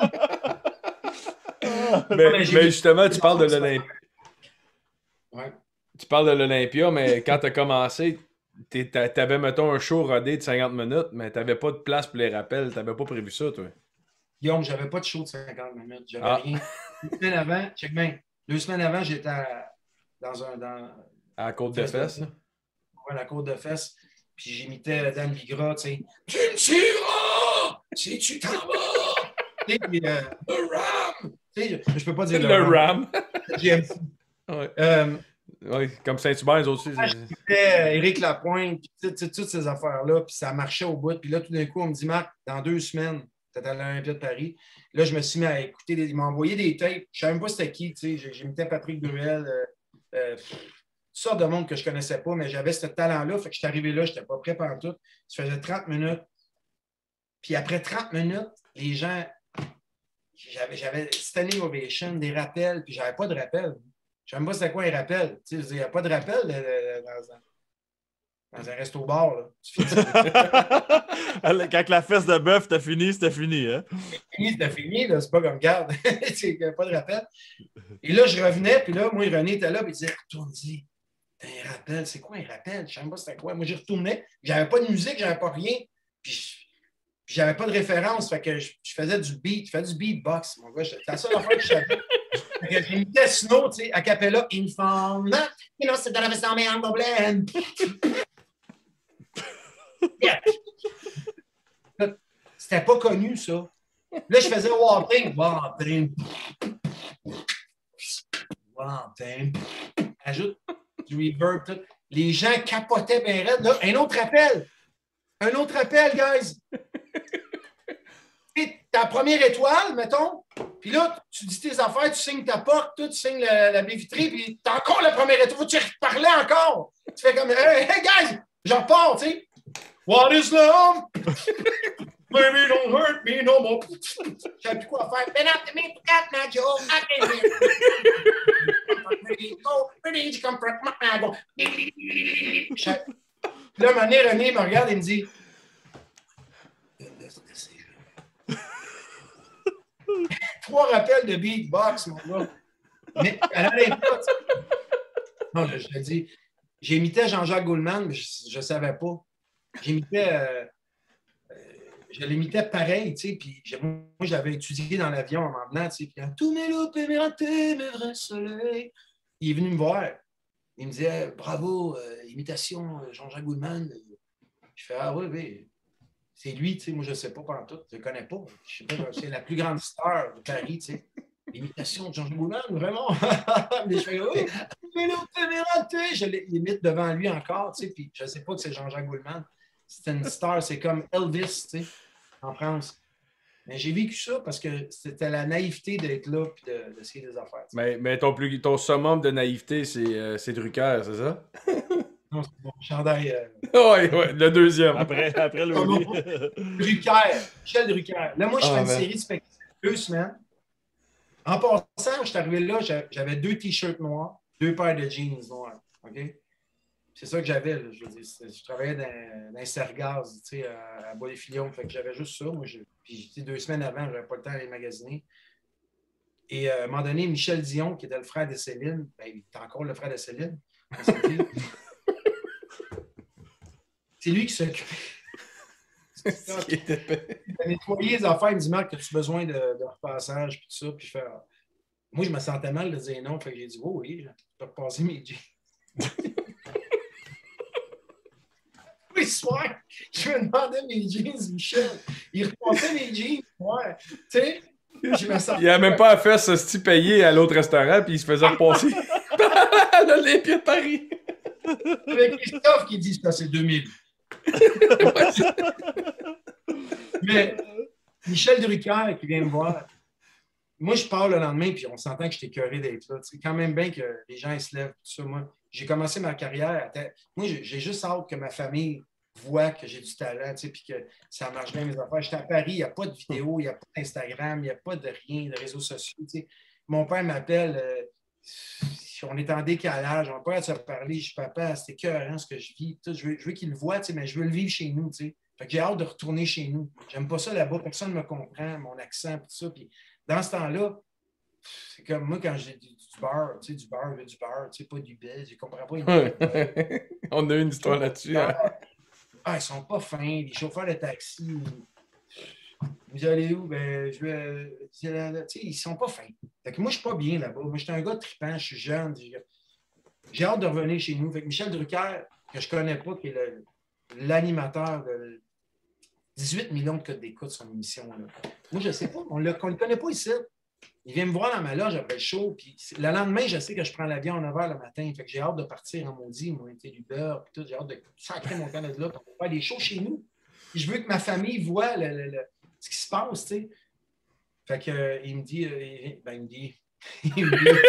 mais, mais justement, tu parles de l'Olympia. Ouais. Tu parles de l'Olympia, mais quand tu as commencé, tu avais, mettons, un show rodé de cinquante minutes, mais tu n'avais pas de place pour les rappels. Tu n'avais pas prévu ça, toi. Guillaume, j'avais pas de show de cinquante minutes. J'avais ah. rien. Deux semaines avant, check bien. Deux semaines avant, j'étais à, dans un. Dans, à la côte de fesses. Ouais, la côte de fesses. Puis j'imitais Dan Bigra, tu sais. Tu me tueras si tu t'en vas. Tu sais, puis euh, le Ram. Tu sais, je, je peux pas dire le, le Ram. Ram. ouais. Euh, ouais, comme Saint-Hubert, aussi. J'écoutais Éric Lapointe, puis toutes ces affaires-là, puis ça marchait au bout. Puis là, tout d'un coup, on me dit, Marc, dans deux semaines, t'es à l'Olympia de Paris. Là, je me suis mis à écouter. Des... Il m'a envoyé des tapes. Je ne savais même pas c'était qui. J'imitais Patrick Bruel. Euh, euh, toutes sortes de monde que je ne connaissais pas, mais j'avais ce talent-là. Fait que je suis arrivé là, je n'étais pas prêt pendant tout. Ça faisait trente minutes. Puis après trente minutes, les gens. J'avais standing ovation, des rappels, puis j'avais pas de rappel. Je ne sais même pas c'était quoi un rappel. Il n'y a pas de rappel euh, dans un. Dans un resto-bar, là. Quand la fesse de bœuf t'a fini, c'était fini, hein? C'était fini, c'était fini, là. C'est pas comme garde. Il n'y a pas de rappel. Et là, je revenais, puis là, moi, René était là, puis il disait, retourne-y. T'as un rappel. C'est quoi un rappel? Je ne sais même pas c'était quoi. Moi, j'y retournais. J'avais pas de musique, j'avais pas rien. Puis, je... puis j'avais pas de référence. Fait que je, je faisais du beat. Je faisais du beatbox, mon gars. C'était la seule affaire que je savais. J'imitais Snow, tu sais, a cappella, Informe, you know, c'est dans la version en problème. C'était pas connu, ça. Là, je faisais Walting. Walting. Walting. Ajoute du reverb, tout. Les gens capotaient bien raide. Là, un autre appel. Un autre appel, guys. Ta première étoile, mettons, puis là, tu dis tes affaires, tu signes ta porte, tout, tu signes la, la baie vitrée, puis t'as encore la première étoile, tu reparlais encore. Tu fais comme, hey, hey guys, j'en repars, tu sais. What is love? Baby, don't hurt me no more. Je savais plus quoi faire. Been up to me, forgot my Joe. I can't hear. Go, where did you come from? I go. Là, un moment donné, René me regarde et me dit, trois rappels de beatbox, mon gars. Mais elle n'allait pas. Non, je, je te dis, j'imitais Jean-Jacques Goldman, mais je ne savais pas. J'imitais, euh, euh, je l'imitais pareil, tu sais, puis moi, j'avais étudié dans l'avion en m'en venant, tu sais, puis tous mes loups, mes ratés, mes vrais soleils. Il est venu me voir. Il me disait, bravo, euh, imitation Jean-Jacques Goldman. Je fais, ah oui, oui. C'est lui, tu sais, moi je ne sais pas pendant tout, je ne le connais pas. Je sais pas, c'est la plus grande star de Paris, tu sais. L'imitation de Jean-Jacques Goldman, vraiment. Mais je fais, oui, mais là, je l'imite devant lui encore, tu sais, puis je ne sais pas que c'est Jean-Jacques Goldman. C'est une star, c'est comme Elvis, tu sais, en France. Mais j'ai vécu ça parce que c'était la naïveté d'être là et d'essayer de, des affaires. Mais, mais ton, plus, ton summum de naïveté, c'est euh, Drucker, c'est ça? Non, c'est bon. Chandail. Euh... oui, oui, le deuxième. Après, après le Drucker. Michel Drucker. Là, moi, je ah, fais une ben. série de spectacles deux semaines. En passant, je suis arrivé là, j'avais deux t-shirts noirs, deux paires de jeans noirs. OK? C'est ça que j'avais. Je veux dire, je travaillais dans, dans Sergaz, tu sais, à, à Bois-des-Filions. Fait que j'avais juste ça. Moi, je, puis deux semaines avant, je n'avais pas le temps d'aller magasiner. Et euh, à un moment donné, Michel Dion, qui était le frère de Céline, ben, il était encore le frère de Céline. C'est lui qui s'occupait. Il a nettoyé les affaires. Il me dit, Marc, as-tu besoin de, de repassage? Puis tout ça. Puis je fais, ah. Moi, je me sentais mal de dire non. Fait que j'ai dit, oh, oui, je peux repasser mes jeans. Oui, ce soir, je me demandais mes jeans, Michel. Il repassait mes jeans. Ouais. Tu sais, je me sentais. Il n'a même pas à faire ce style payé à l'autre restaurant, puis il se faisait repasser à l'Olympia de Paris. Avec Christophe qui dit, ça, c'est deux mille. Mais Michel Drucker qui vient me voir, moi je pars le lendemain puis on s'entend que j'étais écœuré d'être là. C'est quand même bien que les gens ils se lèvent, tout ça. Moi, j'ai commencé ma carrière. Moi, j'ai juste hâte que ma famille voit que j'ai du talent, tu sais, puis que ça marche bien mes affaires. J'étais à Paris, il n'y a pas de vidéo, il n'y a pas d'Instagram, il n'y a pas de rien, de réseaux sociaux. Tu sais. Mon père m'appelle. Euh, on est en décalage, on n'a pas à se parler. Je dis, papa, c'est écœurant ce que je vis. Tout, je veux, veux qu'il le voit, mais je veux le vivre chez nous. Fait que j'ai hâte de retourner chez nous. J'aime pas ça là-bas, personne ne me comprend, mon accent, tout ça. Puis dans ce temps-là, c'est comme moi quand j'ai du, du beurre, tu sais, du beurre, du beurre, tu sais, pas du bel, je comprends pas. On a eu une histoire là-dessus. Hein? Ah, ils sont pas fins, les chauffeurs de taxi. Vous allez où? Ben, je vais. Tu sais, ils sont pas fins. Fait que moi, je suis pas bien là-bas. Moi, j'étais un gars trippant, je suis jeune. J'ai hâte de revenir chez nous. Fait que Michel Drucker, que je connais pas, qui est l'animateur de dix-huit millions de codes d'écoute sur son émission. Là. Moi, je sais pas. On ne le connaît pas ici. Il vient me voir dans ma loge après le show. Puis le lendemain, je sais que je prends l'avion à neuf heures le matin. Fait que j'ai hâte de partir en maudit. Moi, j'ai du beurre. Puis tout. J'ai hâte de sacrer mon canne de là pour faire des shows chez nous. Puis je veux que ma famille voit le, le, le ce qui se passe, tu sais. Fait que, euh, il me dit, euh, ben, il me dit, il me dit...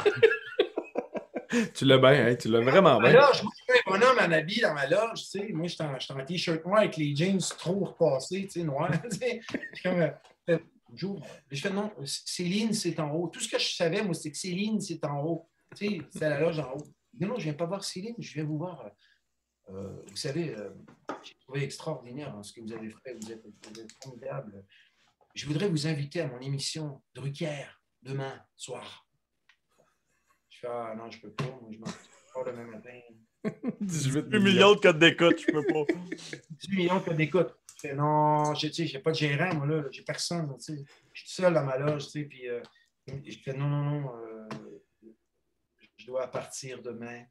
Tu l'as bien, hein? Tu l'as vraiment bien. Alors, je vois un bonhomme en habit dans ma loge, tu sais. Moi, je suis en, en t-shirt noir avec les jeans trop repassés, tu sais, noirs, tu sais. Je comme, euh, bonjour. Je fais, non, Céline, c'est en haut. Tout ce que je savais, moi, c'est que Céline, c'est en haut. Tu sais, c'est à la loge en haut. Non, non, je ne viens pas voir Céline, je viens vous voir... Euh, Euh, vous savez, euh, j'ai trouvé extraordinaire hein, ce que vous avez fait. Vous êtes, vous êtes formidable. Je voudrais vous inviter à mon émission Drucker demain soir. Je fais ah non, je ne peux pas. Moi, je m'en pas demain matin. dix-huit millions de codes d'écoute, je peux pas. dix-huit millions de codes d'écoute. Je fais non, je n'ai pas de gérant, moi là. J'ai personne. Tu sais. Je suis tout seul dans ma loge. Tu sais, puis, euh, Je fais non, non, non, euh, je dois partir demain.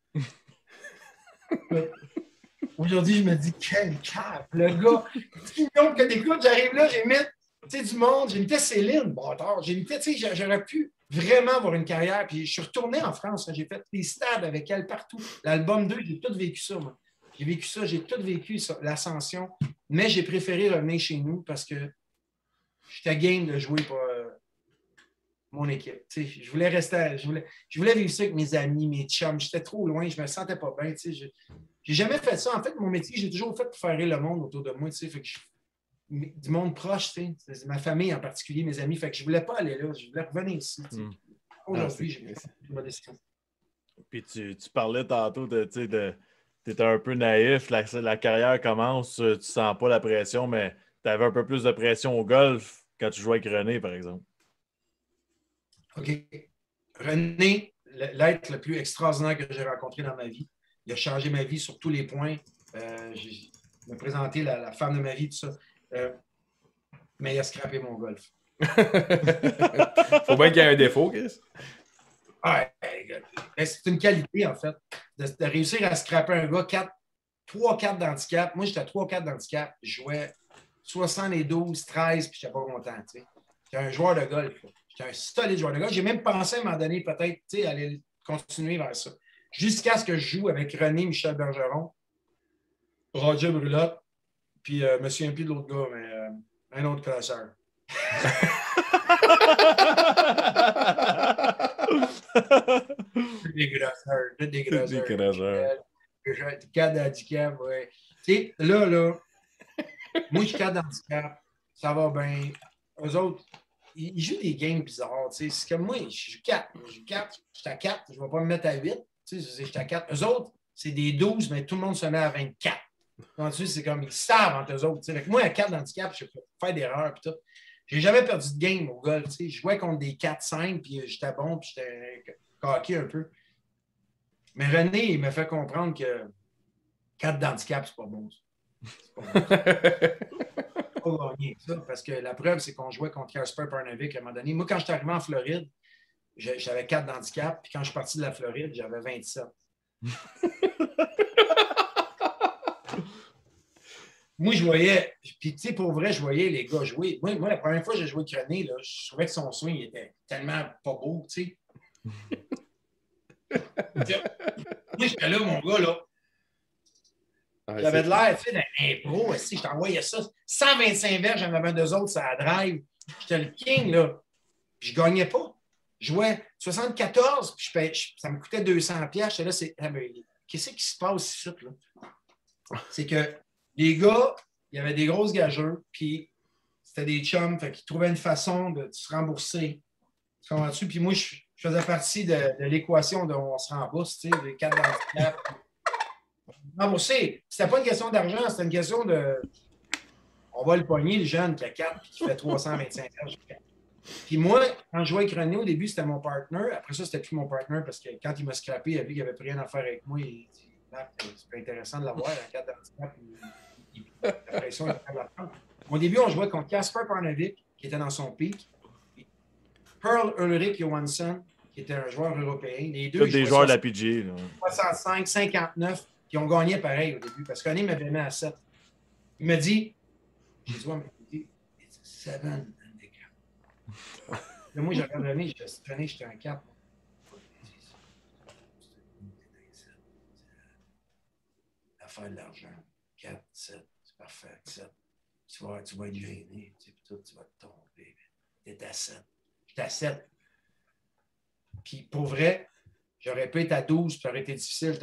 Aujourd'hui, je me dis, quel cap, le gars. dix millions que t'écoutes, j'arrive là, j'ai mis du monde, j'ai mis Céline, bâtard, j'ai mis, tu sais, j'aurais pu vraiment avoir une carrière. Puis je suis retourné en France, hein, j'ai fait des stades avec elle partout. L'album deux, j'ai tout vécu ça, moi. J'ai vécu ça, j'ai tout vécu ça, l'ascension. Mais j'ai préféré revenir chez nous parce que j'étais game de jouer pour euh, mon équipe. Tu sais, je voulais rester, je voulais, je voulais vivre ça avec mes amis, mes chums. J'étais trop loin, je me sentais pas bien. Tu sais, je, j'ai jamais fait ça. En fait, mon métier, j'ai toujours fait pour faire rire le monde autour de moi. Tu sais, fait que je, du monde proche, tu sais, ma famille en particulier, mes amis. Fait que je voulais pas aller là, je voulais revenir ici. Tu sais. Mm. Aujourd'hui, j'ai pris ma décision. Puis tu, tu parlais tantôt de, tu sais, de tu étais un peu naïf, la, la carrière commence, tu ne sens pas la pression, mais tu avais un peu plus de pression au golf quand tu jouais avec René, par exemple. OK. René, l'être le plus extraordinaire que j'ai rencontré dans ma vie. Il a changé ma vie sur tous les points. Euh, j'ai me présenté la, la femme de ma vie, tout ça. Euh, mais il a scrappé mon golf. Faut bien qu'il y ait un défaut, Chris. Ah, c'est une qualité, en fait, de, de réussir à scraper un gars trois quatre d'handicap. Moi, j'étais à trois quatre d'handicap. Je jouais soixante-douze, treize, puis je n'étais pas content. Tu sais. J'étais un joueur de golf. J'étais un solide joueur de golf. J'ai même pensé à un moment donné, peut-être, tu sais, aller continuer vers ça. Jusqu'à ce que je joue avec René, Michel Bergeron, Roger Brulotte, puis euh, je me souviens plus de l'autre gars, mais euh, un autre classeur. Des grosseurs, des grosseurs. Des grosseurs. quatre d'handicap, ouais. Tu sais, là, là, moi, je suis quatre d'handicap, ça va bien. Eux autres, ils, ils jouent des games bizarres, tu sais. C'est comme moi, je joue quatre. Je joue quatre, je suis à quatre, je ne vais pas me mettre à huit. Tu sais, je suis à quatre. Eux autres, c'est des douze, mais tout le monde se met à vingt-quatre. Ensuite, c'est comme, ils savent entre eux autres. Avec moi, à quatre d'handicap, je peux faire d'erreurs et tout. J'ai jamais perdu de game au golf. T'sais. Je jouais contre des quatre cinq, puis j'étais bon, puis j'étais coqué un peu. Mais René, il m'a fait comprendre que quatre d'handicap, c'est pas bon. C'est pas bon. Pas gagné, ça, parce que la preuve, c'est qu'on jouait contre Casper Parnevik à un moment donné. Moi, quand je suis arrivé en Floride, j'avais quatre d'handicap, puis quand je suis parti de la Floride, j'avais vingt-sept. Moi, je voyais, puis tu sais, pour vrai, je voyais les gars jouer. Moi, moi la première fois que j'ai joué avec René, là, je trouvais que son swing il était tellement pas beau, tu sais. Moi, j'étais là, mon gars, là. Ah, j'avais de l'air, tu sais, d'un pro, si je t'envoyais ça. cent vingt-cinq verges, j'en avais deux autres, ça a drive. J'étais le king, là. Puis je gagnais pas. Je jouais soixante-quatorze, puis je payais, je, ça me coûtait deux cents piastres. J'étais là, c'est. Ah, ben, qu'est-ce qui se passe ici, là? C'est que les gars, il y avait des grosses gageurs, puis c'était des chums, fait qu'ils trouvaient une façon de se rembourser. Tu comprends-tu? Puis moi, je, je faisais partie de, de l'équation de on se rembourse, tu sais, les quatre d'handicap. Rembourser, c'était pas une question d'argent, c'était une question de. On va le pogner, le jeune qui a quatre puis qui fait trois cent vingt-cinq heures. Puis moi, quand je jouais avec René, au début, c'était mon partner. Après ça, c'était plus mon partner parce que quand il m'a scrappé, il a vu qu'il n'avait plus rien à faire avec moi. Il dit, c'est pas intéressant de l'avoir, la quatre d'handicap. La pression est la prendre. Au début, on jouait contre Casper Parnevik, qui était dans son pic. Pearl Ulrich Johansson, qui était un joueur européen. Les deux, des joueurs de la P G A. soixante-cinq, cinquante-neuf, qui ont gagné pareil au début, parce que René m'avait mis à sept. Il m'a dit, j'ai dit, ouais, mais il dit, it's seven handicap. Moi, j'ai regardé René, j'ai René, j'étais un quatre. L'affaire de l'argent. quatre, sept, c'est parfait, sept. Tu vas, tu vas être gêné, tu, sais, tout, tu vas te tomber. T'es à sept. J'étais à sept. Puis pour vrai, j'aurais pu être à douze, puis ça aurait été difficile.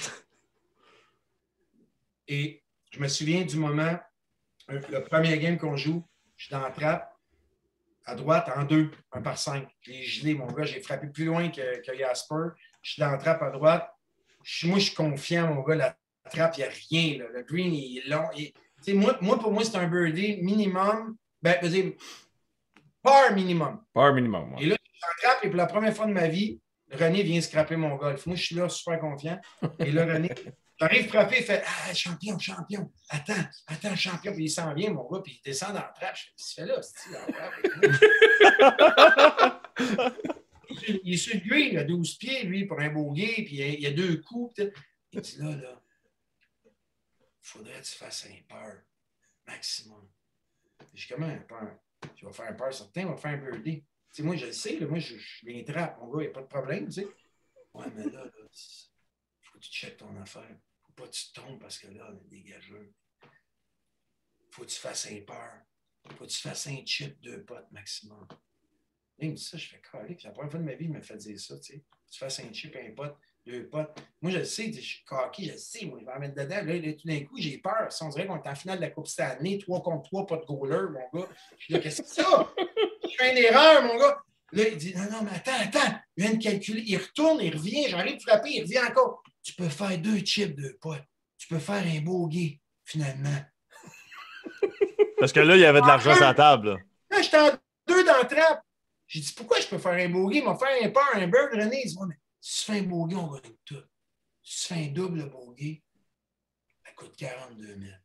Et je me souviens du moment, le premier game qu'on joue, je suis dans la trappe, à droite, en deux, un par cinq. J'ai gelé, mon gars, j'ai frappé plus loin que, que Jasper. Je suis dans la trappe à droite. Je, moi, je suis confiant, mon gars, la trappe, il n'y a rien. Là. Le green, il est long. Il, moi, moi, pour moi, c'est un birdie minimum. Ben, je veux dire, par minimum. Par minimum, ouais. Et là, je suis en trappe, et pour la première fois de ma vie, René vient scraper mon golf. Moi, je suis là, super confiant. Et là, René, j'arrive frapper, il fait ah, champion, champion. Attends, attends, champion. Puis il s'en vient, mon gars, puis il descend dans la trappe. Je fais, qu'est-ce que tu fais là? C'est-tu dans la trappe? Il est sur le green, il a douze pieds, lui, pour un bogey, puis il y a deux coups. Il dit là, là, il faudrait que tu fasses un peur maximum. Je dis comment un peur? Tu vas faire un peur certain, on va faire un birdie. Tu sais, moi, je le sais, là, moi, je, je les trappe, mon gars, il n'y a pas de problème, tu sais. Ouais, mais là, il faut que tu checkes ton affaire. Faut pas que tu te trompes parce que là, on est dégageux. Faut que tu fasses un peur. Faut que tu fasses un chip, deux potes maximum. Il me dit ça, je fais calé. C'est la première fois de ma vie, il me fait dire ça, tu sais. Tu fasses un chip, un pote, deux potes. Moi, je le sais, je suis cocky, je le sais, moi, je vais en mettre dedans. Là, là tout d'un coup, j'ai peur. Si on dirait qu'on est en finale de la Coupe Stanley, trois contre trois, pas de goaler, mon gars. Je dis là, qu'est-ce que c'est ça? Je fais une erreur, mon gars. Là, il dit, non, non, mais attends, attends. Il vient de calculer. Il retourne, il revient. J'arrive de frapper, il revient encore. Tu peux faire deux chips, deux potes. Tu peux faire un bogey, finalement. Parce que là, il y avait de l'argent sur la table. Là, là j'étais en deux dans la trappe. J'ai dit, pourquoi je peux faire un bogey? Il m'a fait un peur, un bird, René. Il dit, ouais, mais si tu fais un bogey, on gagne tout. Si tu fais un double bogey, ça coûte quarante-deux mille.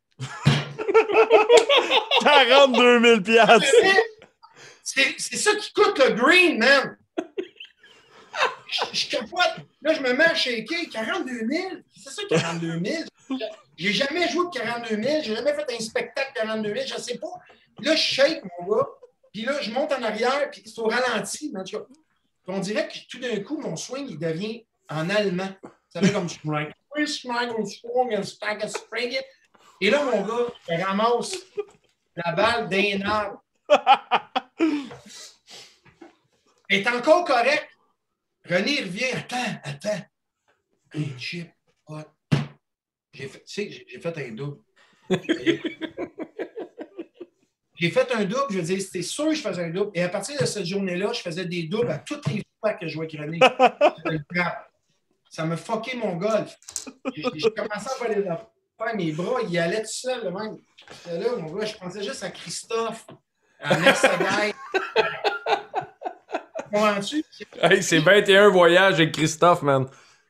quarante-deux mille piastres. C'est, c'est ça qui coûte le green, man. Je, je capote. Là, je me mets à shaker. quarante-deux mille. C'est ça, quarante-deux mille. J'ai jamais joué pour quarante-deux mille. J'ai jamais fait un spectacle quarante-deux mille. Je ne sais pas. Là, je shake, mon gars. Puis là, je monte en arrière. Puis c'est au ralenti. En tout cas, on dirait que tout d'un coup, mon swing, il devient en allemand. Ça fait comme strike. Et là, mon gars, je ramasse la balle d'un arbre. Elle est encore correcte. René revient. Attends, attends. Un chip. What? J'ai fait, tu sais, j'ai fait un double. J'ai fait un double. Je veux dire, c'était sûr que je faisais un double. Et à partir de cette journée-là, je faisais des doubles à toutes les fois que je jouais avec René. Ça m'a fucké mon golf. J'ai, j'ai commencé à faire des affaires. Mes bras, ils allaient tout seuls. Le même. J'étais là, mon gars, je pensais juste à Christophe, à Mercedes. Comprends-tu? Hey, c'est vingt et un voyages avec Christophe, man.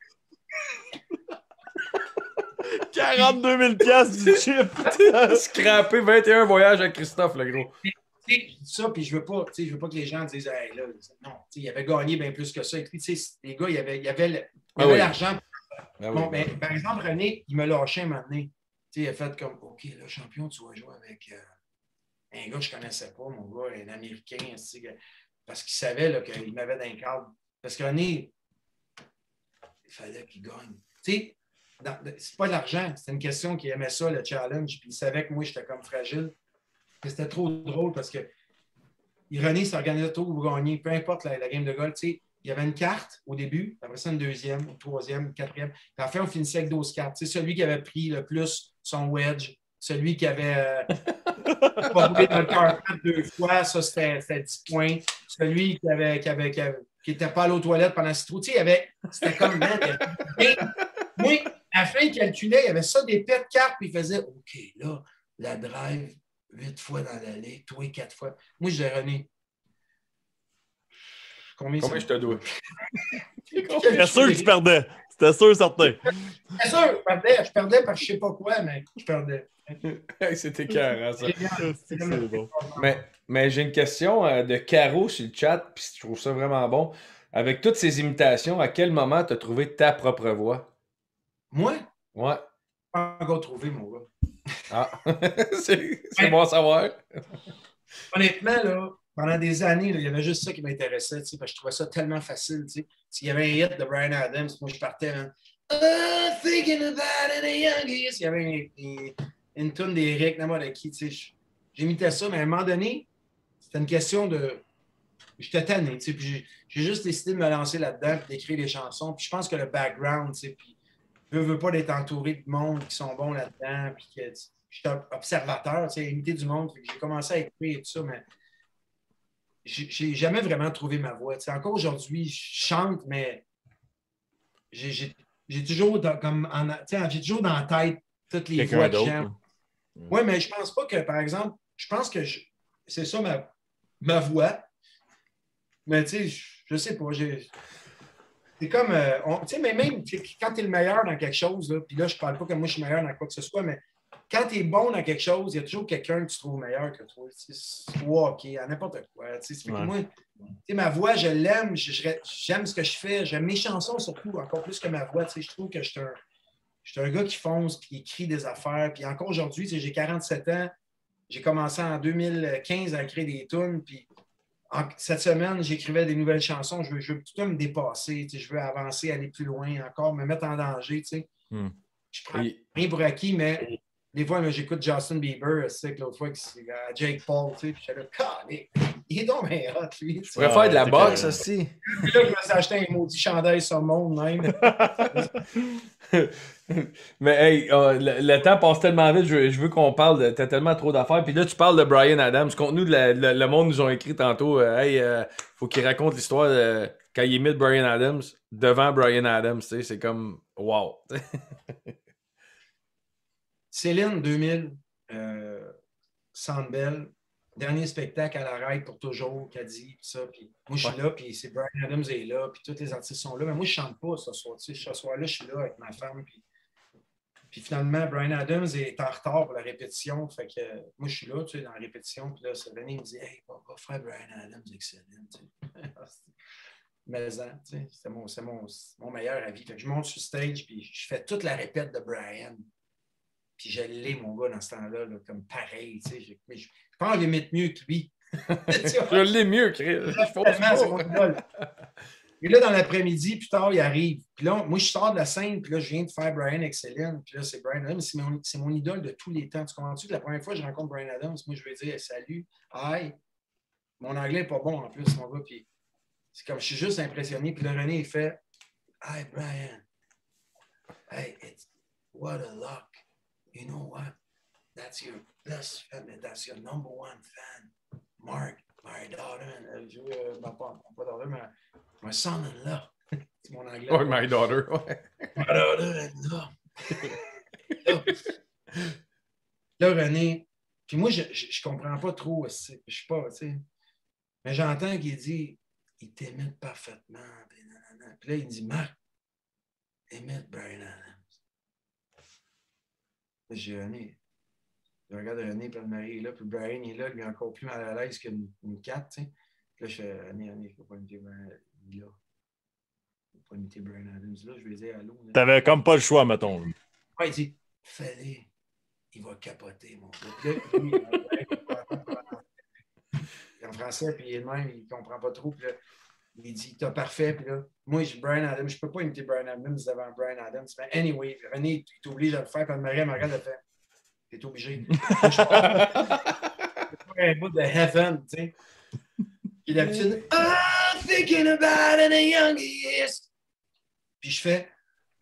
quarante-deux mille piastres du chip. Scrappé vingt et un voyages avec Christophe, le gros. Je dis ça, puis je veux pas, je veux pas que les gens disent hey, là, non, il avait gagné bien plus que ça. Et puis, les gars, il y avait, il y avait, le, il y ah avait oui. l'argent. Ah bon, oui. ben, par exemple, René, il me lâchait un moment donné. Il a fait comme OK, là, champion, tu vas jouer avec euh, un gars que je ne connaissais pas, mon gars, un Américain, parce qu'il savait là, qu'il m'avait dans le cadre. Parce que René, il fallait qu'il gagne. Tu sais, c'est pas de l'argent, c'était une question qu'il aimait ça, le challenge, puis il savait que moi, j'étais comme fragile. C'était trop drôle parce que René s'organisait tôt pour gagner, peu importe la, la game de golf. Il y avait une carte au début, après ça une deuxième, une troisième, une quatrième. Puis à la fin, on finissait avec douze cartes. T'sais, celui qui avait pris le plus son wedge, celui qui avait euh, pas roulé dans le carpet deux fois, ça c'était, c'était dix points. Celui qui avait, qui avait, qui avait, qui était pas allé aux toilettes pendant six trous. Il y avait, c'était comme man, moi, à la fin, il calculait, il y avait ça des pets de cartes, puis il faisait OK, là, la drive, huit fois dans l'allée, toi, quatre fois. Moi, je disais, René, combien, combien je te dois? C'était sûr que tu perdais. C'était sûr, certain. C'était sûr, je perdais. Je perdais parce que je ne sais pas quoi, mais je perdais. Hey, c'était carré, ça. C'est bon. Mais, mais j'ai une question euh, de Caro sur le chat, puis je trouve ça vraiment bon. Avec toutes ces imitations, à quel moment tu as trouvé ta propre voix? Moi? Ouais. Pas encore trouvé, mon gars. Ah, c'est, c'est ouais. Bon à savoir. Honnêtement, là, pendant des années, là, il y avait juste ça qui m'intéressait, parce que je trouvais ça tellement facile. T'sais. S'il y avait un hit de Bryan Adams, moi, je partais en oh, thinking about it, the youngest. Il y avait une, une, une toune d'Éric, n'importe qui. J'imitais ça, mais à un moment donné, c'était une question de... J'étais tanné, puis j'ai, j'ai juste décidé de me lancer là-dedans et d'écrire des chansons. Puis je pense que le background, puis je ne veux pas d'être entouré de monde qui sont bons là-dedans, puis que je suis observateur, imiter du monde. J'ai commencé à écrire et tout ça, mais j'ai jamais vraiment trouvé ma voix. T'sais, encore aujourd'hui, je chante, mais j'ai, j'ai, j'ai toujours dans, comme en, j'ai toujours dans la tête toutes les quelqu'un voix de d'autre. chant. Oui, mais je pense pas que, par exemple, je pense que je, c'est ça ma, ma voix. Mais tu sais, je, je sais pas, j'ai... C'est comme, euh, tu sais, mais même quand tu es le meilleur dans quelque chose, puis là, je parle pas que moi je suis meilleur dans quoi que ce soit, mais quand tu es bon dans quelque chose, il y a toujours quelqu'un que tu trouves meilleur que toi. Ou OK, à n'importe quoi. Ouais. Moi, ma voix, je l'aime, j'aime ce que je fais, j'aime mes chansons surtout, encore plus que ma voix. Je trouve que je suis un, je suis un gars qui fonce, qui écrit des affaires. Puis encore aujourd'hui, j'ai quarante-sept ans, j'ai commencé en deux mille quinze à écrire des tunes, puis en, cette semaine, j'écrivais des nouvelles chansons. Je veux, je veux tout me dépasser, je veux avancer, aller plus loin, encore me mettre en danger. Hmm. Je prends Et... rien pour acquis, mais des fois, j'écoute Justin Bieber, l'autre fois, c'est uh, Jake Paul, tu sais, puis j'étais là, il est donc bien hot, lui. Tu pourrais ah, faire de la boxe aussi. Puis là, je me suis acheté un maudit chandail sur le monde, même. Mais hey, euh, le, le temps passe tellement vite, je, je veux qu'on parle de. T'as tellement trop d'affaires. Puis là, tu parles de Bryan Adams. Contre-nous, le, le, le monde nous ont écrit tantôt, euh, hey, euh, faut qu'il raconte l'histoire de quand il imite Bryan Adams devant Bryan Adams. Tu sais, c'est comme wow. Céline deux mille, euh, Centre Bell, dernier spectacle à la ride pour toujours, Caddy, puis ça. Puis moi, je suis ouais. là, puis c'est Bryan Adams est là, puis tous les artistes sont là. Mais moi, je ne chante pas ce soir. Tu sais, ce soir-là, je suis là avec ma femme. Puis, puis finalement, Bryan Adams est en retard pour la répétition. Fait que moi, je suis là, tu sais, dans la répétition. Puis là, René me dit, hey, on va faire Bryan Adams avec Céline. Tu sais. Mais tu sais, c'est mon, mon, mon meilleur avis. Fait que je monte sur stage, puis je fais toute la répète de Bryan. Puis je l'ai, mon gars, dans ce temps-là, là, comme pareil. Tu sais, je, je, je pense que je l'imite mieux que lui. Je l'ai mieux, Chris. C'est mon idole. Et là, dans l'après-midi, plus tard, il arrive. Puis là, moi, je sors de la scène, puis là, je viens de faire Bryan avec Céline. Puis là, c'est Bryan Adams. C'est mon, c'est mon idole de tous les temps. Tu comprends-tu que la première fois que je rencontre Bryan Adams, moi, je vais dire salut, hi. Mon anglais n'est pas bon en plus, mon gars. Puis c'est comme, je suis juste impressionné. Puis là, René, il fait hi, Bryan. Hey, it's what a luck. You know what? That's your best fan, that's your number one fan. Mark, my daughter, and uh, ma, ma daughter, my, my son-in-law. C'est mon anglais. Oh, my daughter. Ouais. My daughter-in-law. là, là, René, puis moi, je, je, je comprends pas trop, je sais pas, tu sais. Mais j'entends qu'il dit, il t'imite parfaitement. Puis, nanana. Puis là, il dit, Marc, imite Bryan Adams. J'ai René. Je regarde René, puis Marie est là, puis Bryan est là, lui encore plus mal à l'aise qu'une une quatre, tu sais. Puis là, je fais René, René, il ne faut pas imiter Bryan Adams. Il est là. Il ne faut pas imiter Bryan Adams. Là, je lui dis allô. Tu n'avais comme pas le choix, mettons. Ouais, il dit fais-le. Il va capoter, mon gars. Puis là, lui, il est en français, puis il est de même, il ne comprend pas trop. Puis là, il dit t'as parfait. Puis là, moi, je Bryan Adams, je ne peux pas imiter Bryan Adams devant Bryan Adams. Mais anyway, René, tu t'obliges à le faire. Puis Marie me regarde, elle fait t'es obligé. Je fais un bout de heaven, tu sais. Puis d'habitude, I'm thinking about it in the young years. Puis je fais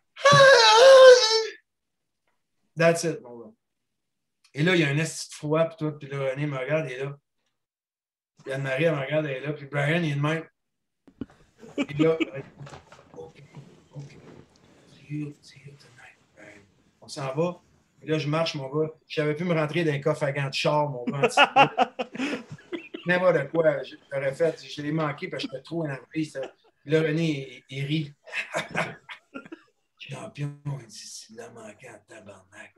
that's it, mon gars. Et là, il y a un esti de froid, puis tout. Puis là, René me regarde, il est là. Puis Anne-Marie, elle me regarde, elle est là. Puis Bryan, il est de même. Puis là, OK, OK. See you, see you tonight, Bryan. On s'en va. Et là, je marche, mon gars. Je savais plus me rentrer dans un coffre à gants de char, mon gars. N'importe quoi. J'aurais fait. Je l'ai manqué parce que j'étais trop énervé. Puis là, René, il, il rit. Champion, il dit, c'est la manqué en tabarnak.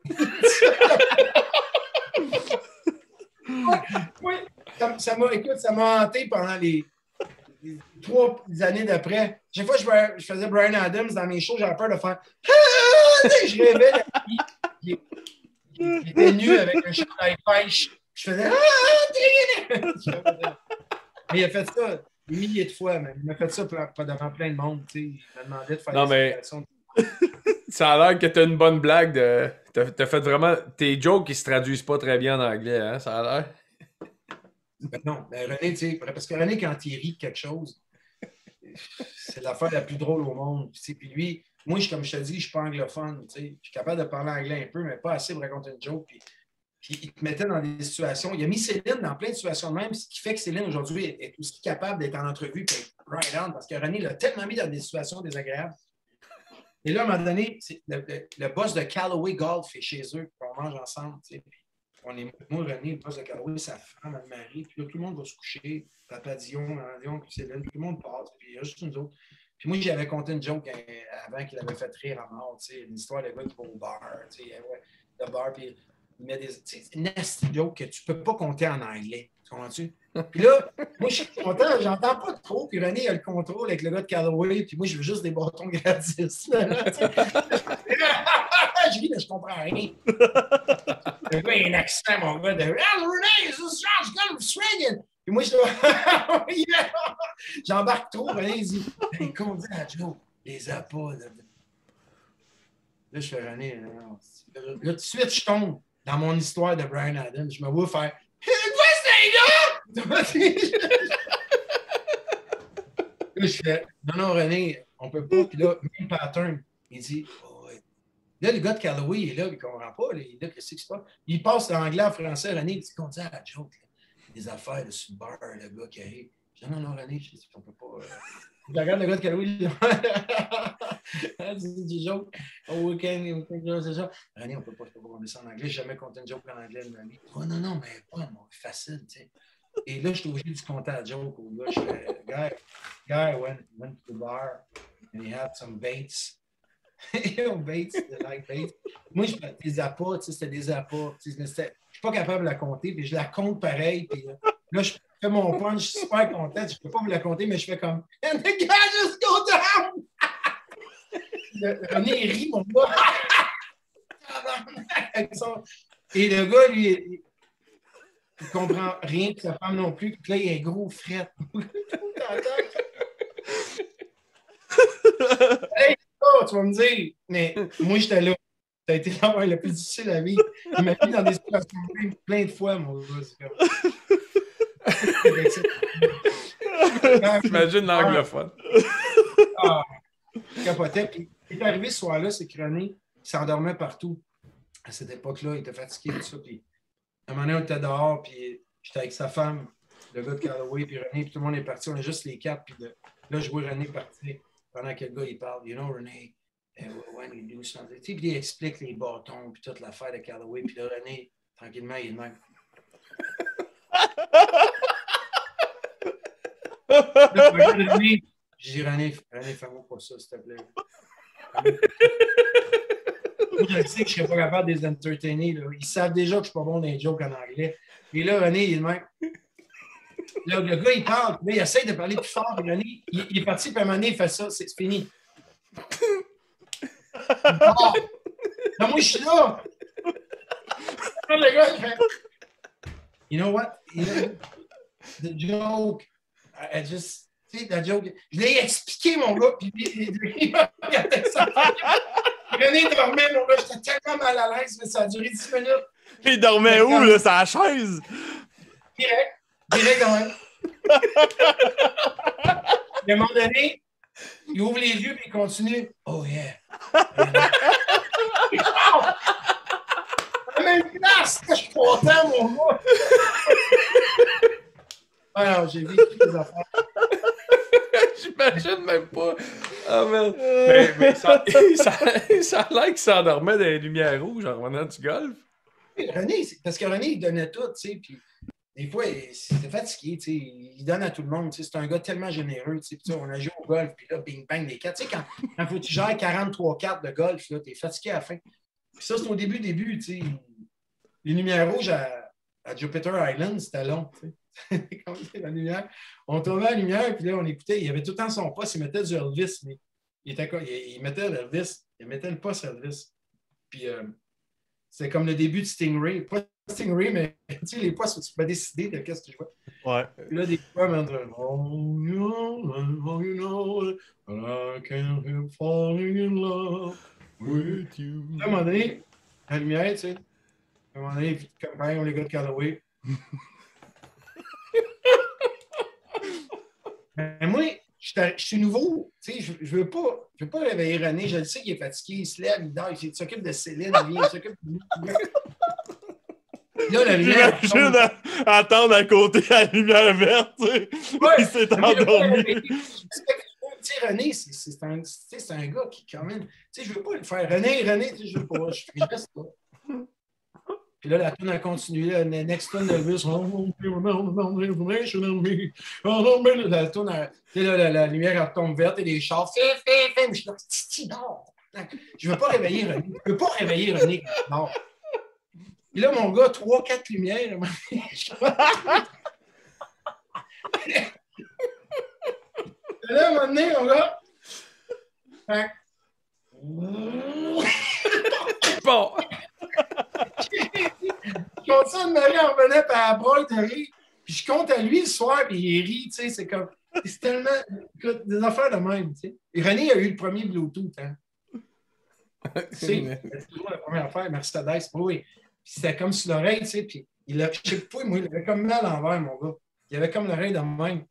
Oui, ça, ça m'a, écoute, ça m'a hanté pendant les, les trois années d'après. Chaque fois que je, je faisais Bryan Adams dans mes shows, j'avais peur de faire. Je rêvais. Il, il était nu avec un chandail pêche. Je faisais mais il a fait ça des milliers de fois, mais il m'a fait ça devant plein de monde. Il m'a demandé de faire non, des mais... Ça a l'air que t'as une bonne blague de. T'as, t'as fait vraiment. Tes jokes qui se traduisent pas très bien en anglais, hein? Ça a l'air. Ben non, ben René, tu sais, parce que René, quand il rit de quelque chose, c'est l'affaire la plus drôle au monde. Puis lui, moi, je, comme je te dis, je suis pas anglophone. Je suis capable de parler anglais un peu, mais pas assez pour raconter une joke. Puis, puis il te mettait dans des situations. Il a mis Céline dans plein de situations de même, ce qui fait que Céline, aujourd'hui, est, est aussi capable d'être en entrevue et être right on, parce que René l'a tellement mis dans des situations désagréables. Et là, à un moment donné, c'est le, le, le boss de Callaway Golf est chez eux, puis on mange ensemble. Puis on est, moi, René, le boss de Callaway, sa femme, Anne-Marie, puis là, tout le monde va se coucher. Papa Dion, Dion, puis Céline, tout le monde passe, puis il y a juste nous autres. Puis moi, j'avais conté une joke avant qu'il avait fait rire à mort, tu sais, une histoire de gars qui va au bar, tu sais, ouais, le bar, puis il met des. Tu sais, c'est une nasty joke que tu peux pas compter en anglais. Tu comprends-tu? Puis là, moi, je suis content, j'entends pas trop. Puis René, il a le contrôle avec le gars de Callaway. Puis moi, je veux juste des bâtons gratis. Je ris, mais je comprends rien. Le gars, il a un accent, mon gars, de Well, René, this is Josh Gunn swinging. Puis moi, je j'embarque trop. René, il dit hey, qu'on dit à Joe, les appâts. Là, là je fais René. Là, là, tout de suite, je tombe dans mon histoire de Brian Adams. Je me vois faire Là, je fais, non, non, René, on peut pas. Puis là, même pattern, il dit, oh, ouais. Là, le gars de Callaway, il est là, il comprend pas. Là, il est là, qu'est-ce qui se passe? Il passe d'anglais en français, René, il dit qu'on dit à la joke, là, des affaires de sur le bar, le gars qui arrive. Je dis, non, non, René, je dis, on peut pas. Euh... Je regarde le gars de Callaway, il dit du joke. Au week-end, week-end, c'est ça. René, on peut pas, je peux pas compter ça en anglais. J'ai jamais compté une joke en anglais de ma vie. Oh, non, non, mais pas, moi, facile, tu sais. Et là, je suis obligé de compter la joke au gars. Je fais, guy, guy went, went to the bar and he had some baits. baits, like baits. Moi, je fais des appâts, tu sais, c'était des appâts. Je ne suis pas capable de la compter, puis je la compte pareil. Puis là, là, je fais mon punch, je suis super content. Je ne peux pas vous la compter, mais je fais comme And the guy just go down! René, il rit, mon gars. Et le gars, lui, il ne comprend rien, puis sa femme non plus. Puis là, il y a un gros fret. Hey, oh, tu vas me dire, mais moi, j'étais là. Ça a été l'heure la plus difficile à vivre. Il m'a mis dans des situations plein de fois, mon gars. T'imagines l'anglophone. Ah, je capotais. Puis, il est arrivé ce soir-là, c'est que René, il s'endormait partout. À cette époque-là, il était fatigué, tout ça. Puis, à un moment donné, on était dehors, puis j'étais avec sa femme, le gars de Callaway, puis René, puis tout le monde est parti. On est juste les quatre, puis de, là, je vois René partir pendant que le gars, il parle. You know, René, uh, when you do something. Puis il explique les bâtons, puis toute l'affaire de Callaway, puis là, René, tranquillement, il est même. Là, René, je dis, René, René, fais-moi pas ça, s'il te plaît. Je sais que je ne serais pas capable de les entertainer. Là. Ils savent déjà que je ne suis pas bon dans les jokes en anglais. Et là, René, il est le même. Là, le gars, il parle. Là, il essaie de parler plus fort. Et René, il, il est parti, puis à un moment donné, il fait ça. C'est fini. Oh! Là, moi, je suis là. Là, le gars, il fait You know what? You know, the joke, I, I just... Tu sais, la joke... Je l'ai expliqué, mon gars, puis il m'a regardé ça. René dormait, mon gars, j'étais tellement mal à l'aise, mais ça a duré dix minutes. Il dormait où, là, sur la chaise? Direct, direct quand même. À un moment donné, il ouvre les yeux et il continue. Oh yeah. Oh! La même place, je suis content, mon gars. Alors, j'ai vécu des affaires. J'imagine même pas. Ah, merde. Mais, mais ça, ça, ça a l'air qu'il s'endormait dans les lumières rouges en revenant du golf. René, parce que René, il donnait tout, tu sais, puis des fois, c'était fatigué, tu sais, il donne à tout le monde, tu sais, c'est un gars tellement généreux, tu sais, on a joué au golf, puis là, bing bang, des cartes, tu sais, quand, quand faut que tu gères quarante-trois cartes de golf, là, t'es fatigué à la fin. Puis ça, c'est au début, début, tu sais, les lumières rouges à, à Jupiter Island, c'était long, tu sais. Comme la lumière. On tournait la lumière, puis là, on écoutait. Il avait tout le temps son poste, il mettait du Elvis, mais il, était, il, il mettait l'Elvis, il mettait le poste Elvis. Puis euh, c'est comme le début de Stingray. Pas Stingray, mais tu sais, les postes où tu peux décider de qu'est-ce que tu vois. Ouais. Puis là, des fois, on entre Oh, you know, oh, you know, I can't help falling in love with you. À un moment donné, la lumière, tu sais, à un moment donné, comme pareil, on les gars de Callaway. Mais moi, je suis nouveau, tu sais, je, je veux pas, je veux pas réveiller René, je le sais qu'il est fatigué, il se lève, il dort, il s'occupe de Céline, il vient, il s'occupe de... Là, la lumière... J'imagine à, à attendre à côté à la lumière verte, tu sais, ouais, il s'est endormi. Tu sais, René, c'est un, un gars qui, quand même, tu sais, je veux pas le faire. René, René, tu sais, je veux pas, je, je reste pas. Puis là, la tune a continué. La next tune de Elvis. La tune, la, la, la lumière elle tombe verte et les chars. Fais, fais, fais. Mais je suis là, non. Je ne veux pas réveiller René. Je ne veux pas réveiller René. Non. Et là, mon gars, trois, quatre lumières. Et là, à un moment donné, mon gars. Hein? Bon! Je continue de me rire, on revenait par la broye de rire. Puis je compte à lui le soir, puis il rit, tu sais, c'est comme. C'est tellement. Écoute, des affaires de même, tu sais. Et René a eu le premier Bluetooth, hein. Tu sais, c'est toujours la première affaire, Mercedes, oui. Puis c'était comme sur l'oreille, tu sais, puis il a, je sais pas, moi, il avait comme mal à l'envers, mon gars. Il avait comme l'oreille de même.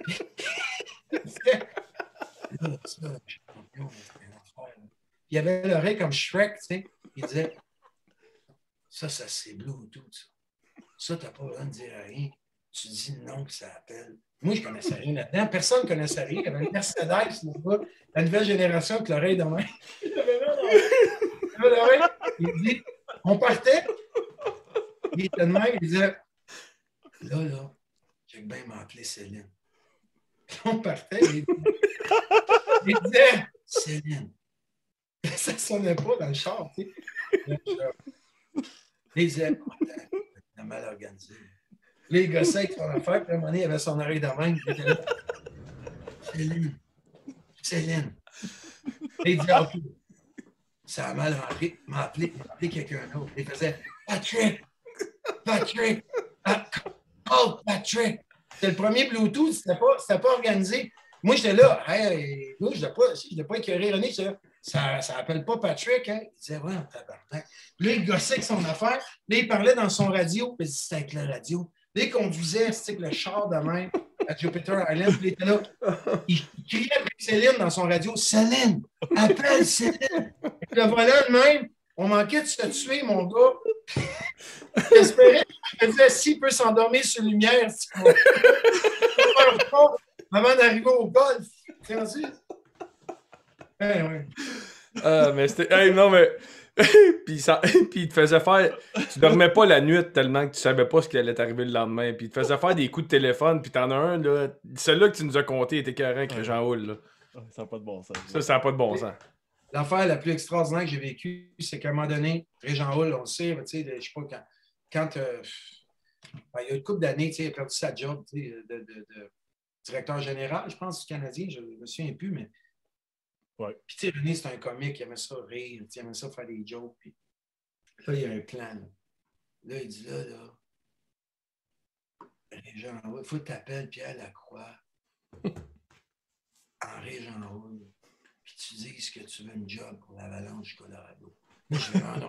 Il avait l'oreille comme Shrek, tu sais. Il disait, ça, ça c'est Bluetooth, ça. Ça, t'as pas besoin de dire rien. Tu dis non que ça appelle. Moi, je ne connaissais rien là-dedans. Personne ne connaissait rien. Il y avait une Mercedes, mon gars, la nouvelle génération avec l'oreille de main. Il avait l'oreille. Il dit, on partait. Il était de même, il disait, là, là, j'ai bien m'appeler Céline. Puis on partait, il, il disait, Céline. Ça ne sonnait pas dans le char, tu sais. Il disait, on a mal organisé. Les gars avec son affaire, puis à un moment donné, il avait son oreille de main. Il était là. Céline. Céline. Et il dit, OK. Ça a mal rentré. Il m'a appelé, il m'a appelé quelqu'un d'autre. Il faisait Patrick. Patrick. Oh, Patrick. C'était le premier Bluetooth. C'était pas, pas organisé. Moi, j'étais là. Hey, je ne l'ai pas, je l'ai pas écœuré. René, j'étais là. Ça n'appelle pas Patrick, hein? Il disait, ouais, on tabarnak. Là, il gossait avec son affaire. Là, il parlait dans son radio. Puis c'était avec la radio. Dès qu'on conduisait, c'était le char de main à Jupiter Island. Puis il était là. Il criait avec Céline dans son radio. Céline, appelle Céline. Puis le volant de même, on manquait de se tuer, mon gars. J'espérais. Je me disais, s'il peut s'endormir sur lumière, avant d'arriver au golf. C'est ainsi. Ouais, ouais. Ah, mais c'était. Hey, non, mais. puis, ça... puis il te faisait faire. Tu dormais pas la nuit tellement que tu savais pas ce qui allait t'arriver le lendemain. Puis il te faisait faire des coups de téléphone. Puis t'en as un, là. Celui-là que tu nous as compté était carré avec ouais. Jean Houle, là. Ça n'a pas de bon sens. Ça, ça n'a pas de bon sens. L'affaire la plus extraordinaire que j'ai vécue, c'est qu'à un moment donné, Régent Houle, on le sait, tu sais, je sais pas quand. Quand. Euh, ben, il y a une couple d'années, tu sais, il a perdu sa job, tu sais, de, de, de directeur général, je pense, du Canadien. Je ne me souviens plus, mais. Ouais. Puis, tu sais, René, c'est un comique, il aimait ça rire, il aimait ça faire des jokes. Puis là, il y a un plan. Là, là il dit là, là, Régent Houle, il faut que tu appelles Pierre Lacroix, en Régent Houle, puis tu dises que tu veux une job pour l'Avalanche du Colorado. Moi, je vais rendre.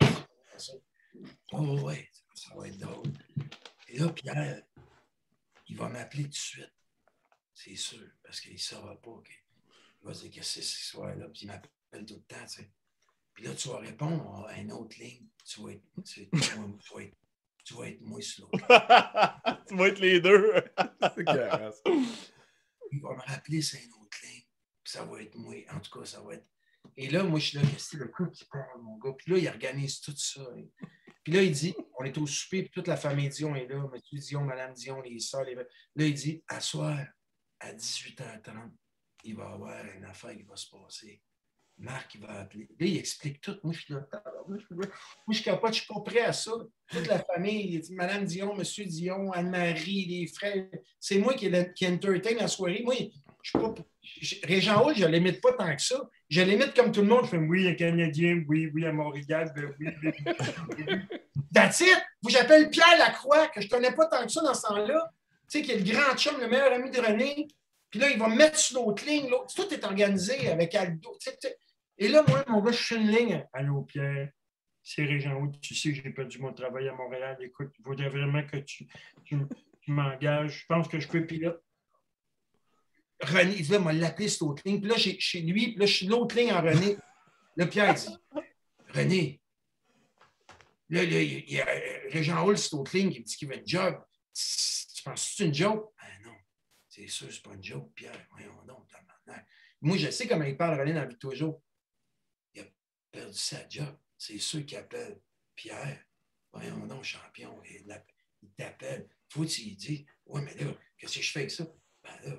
Oh, ouais, ça va être drôle. Et là, Pierre, il va m'appeler tout de suite. C'est sûr, parce qu'il ne saura pas. Okay. Il va se dire que c'est ce soir-là, puis il m'appelle tout le temps, tu sais. Puis là, tu vas répondre à une autre ligne. Tu vas être, tu vas, tu vas être, tu vas être moi sur l'autre. Tu vas être les deux. C'est carré, ça. Il va me rappeler, c'est une autre ligne. Puis ça va être moi. En tout cas, ça va être. Et là, moi, je suis là, c'est le coup qui parle, mon gars. Puis là, il organise tout ça. Et... Puis là, il dit, on est au souper, puis toute la famille Dion est là. M. Dion, Mme Dion, les soeurs, les... Là, il dit, à soir, à dix-huit heures trente, il va y avoir une affaire qui va se passer. Marc, il va appeler. Là, il explique tout. Moi, je suis là. Moi, je suis capote, je ne suis pas prêt à ça. Toute la famille, Mme Dion, M. Dion, Anne-Marie, les frères. C'est moi qui, qui entertain la soirée. Moi, je suis pas. Régent Houle, je ne l'imite pas tant que ça. Je l'imite comme tout le monde. Je fais oui, un Canadien, oui, oui, à Montréal, ben, oui, oui, oui. That's it! Vous, j'appelle Pierre Lacroix, que je ne connais pas tant que ça dans ce temps-là. Tu sais, qui est le grand chum, le meilleur ami de René. Puis là, il va me mettre sur l'autre ligne. L'autre. Tout est organisé avec Aldo. Tu sais, tu sais. Et là, moi, mon gars, je suis une ligne. Allô, Pierre, c'est Régent Houle. Tu sais que j'ai perdu mon travail à Montréal. Écoute, il faudrait vraiment que tu, tu, tu m'engages. Je pense que je peux. Puis là, René, il m'a l'appelé sur l'autre ligne. Puis là, chez, chez lui, puis là, je suis l'autre ligne en René. Là, Pierre dit, René, là, là, il y a Régent Houle sur l'autre ligne qui me dit qu'il veut une job. Tu penses que c'est une joke? Ben non, c'est sûr, c'est pas une joke, Pierre. Voyons donc, moi, je sais comment il parle, René, dans la vie de toujours. Il a perdu sa job. C'est ceux qui appellent Pierre. Voyons donc, champion. Il t'appelle. Faut que tu lui dises, ouais, mais là, qu'est-ce que je fais avec ça? Ben là,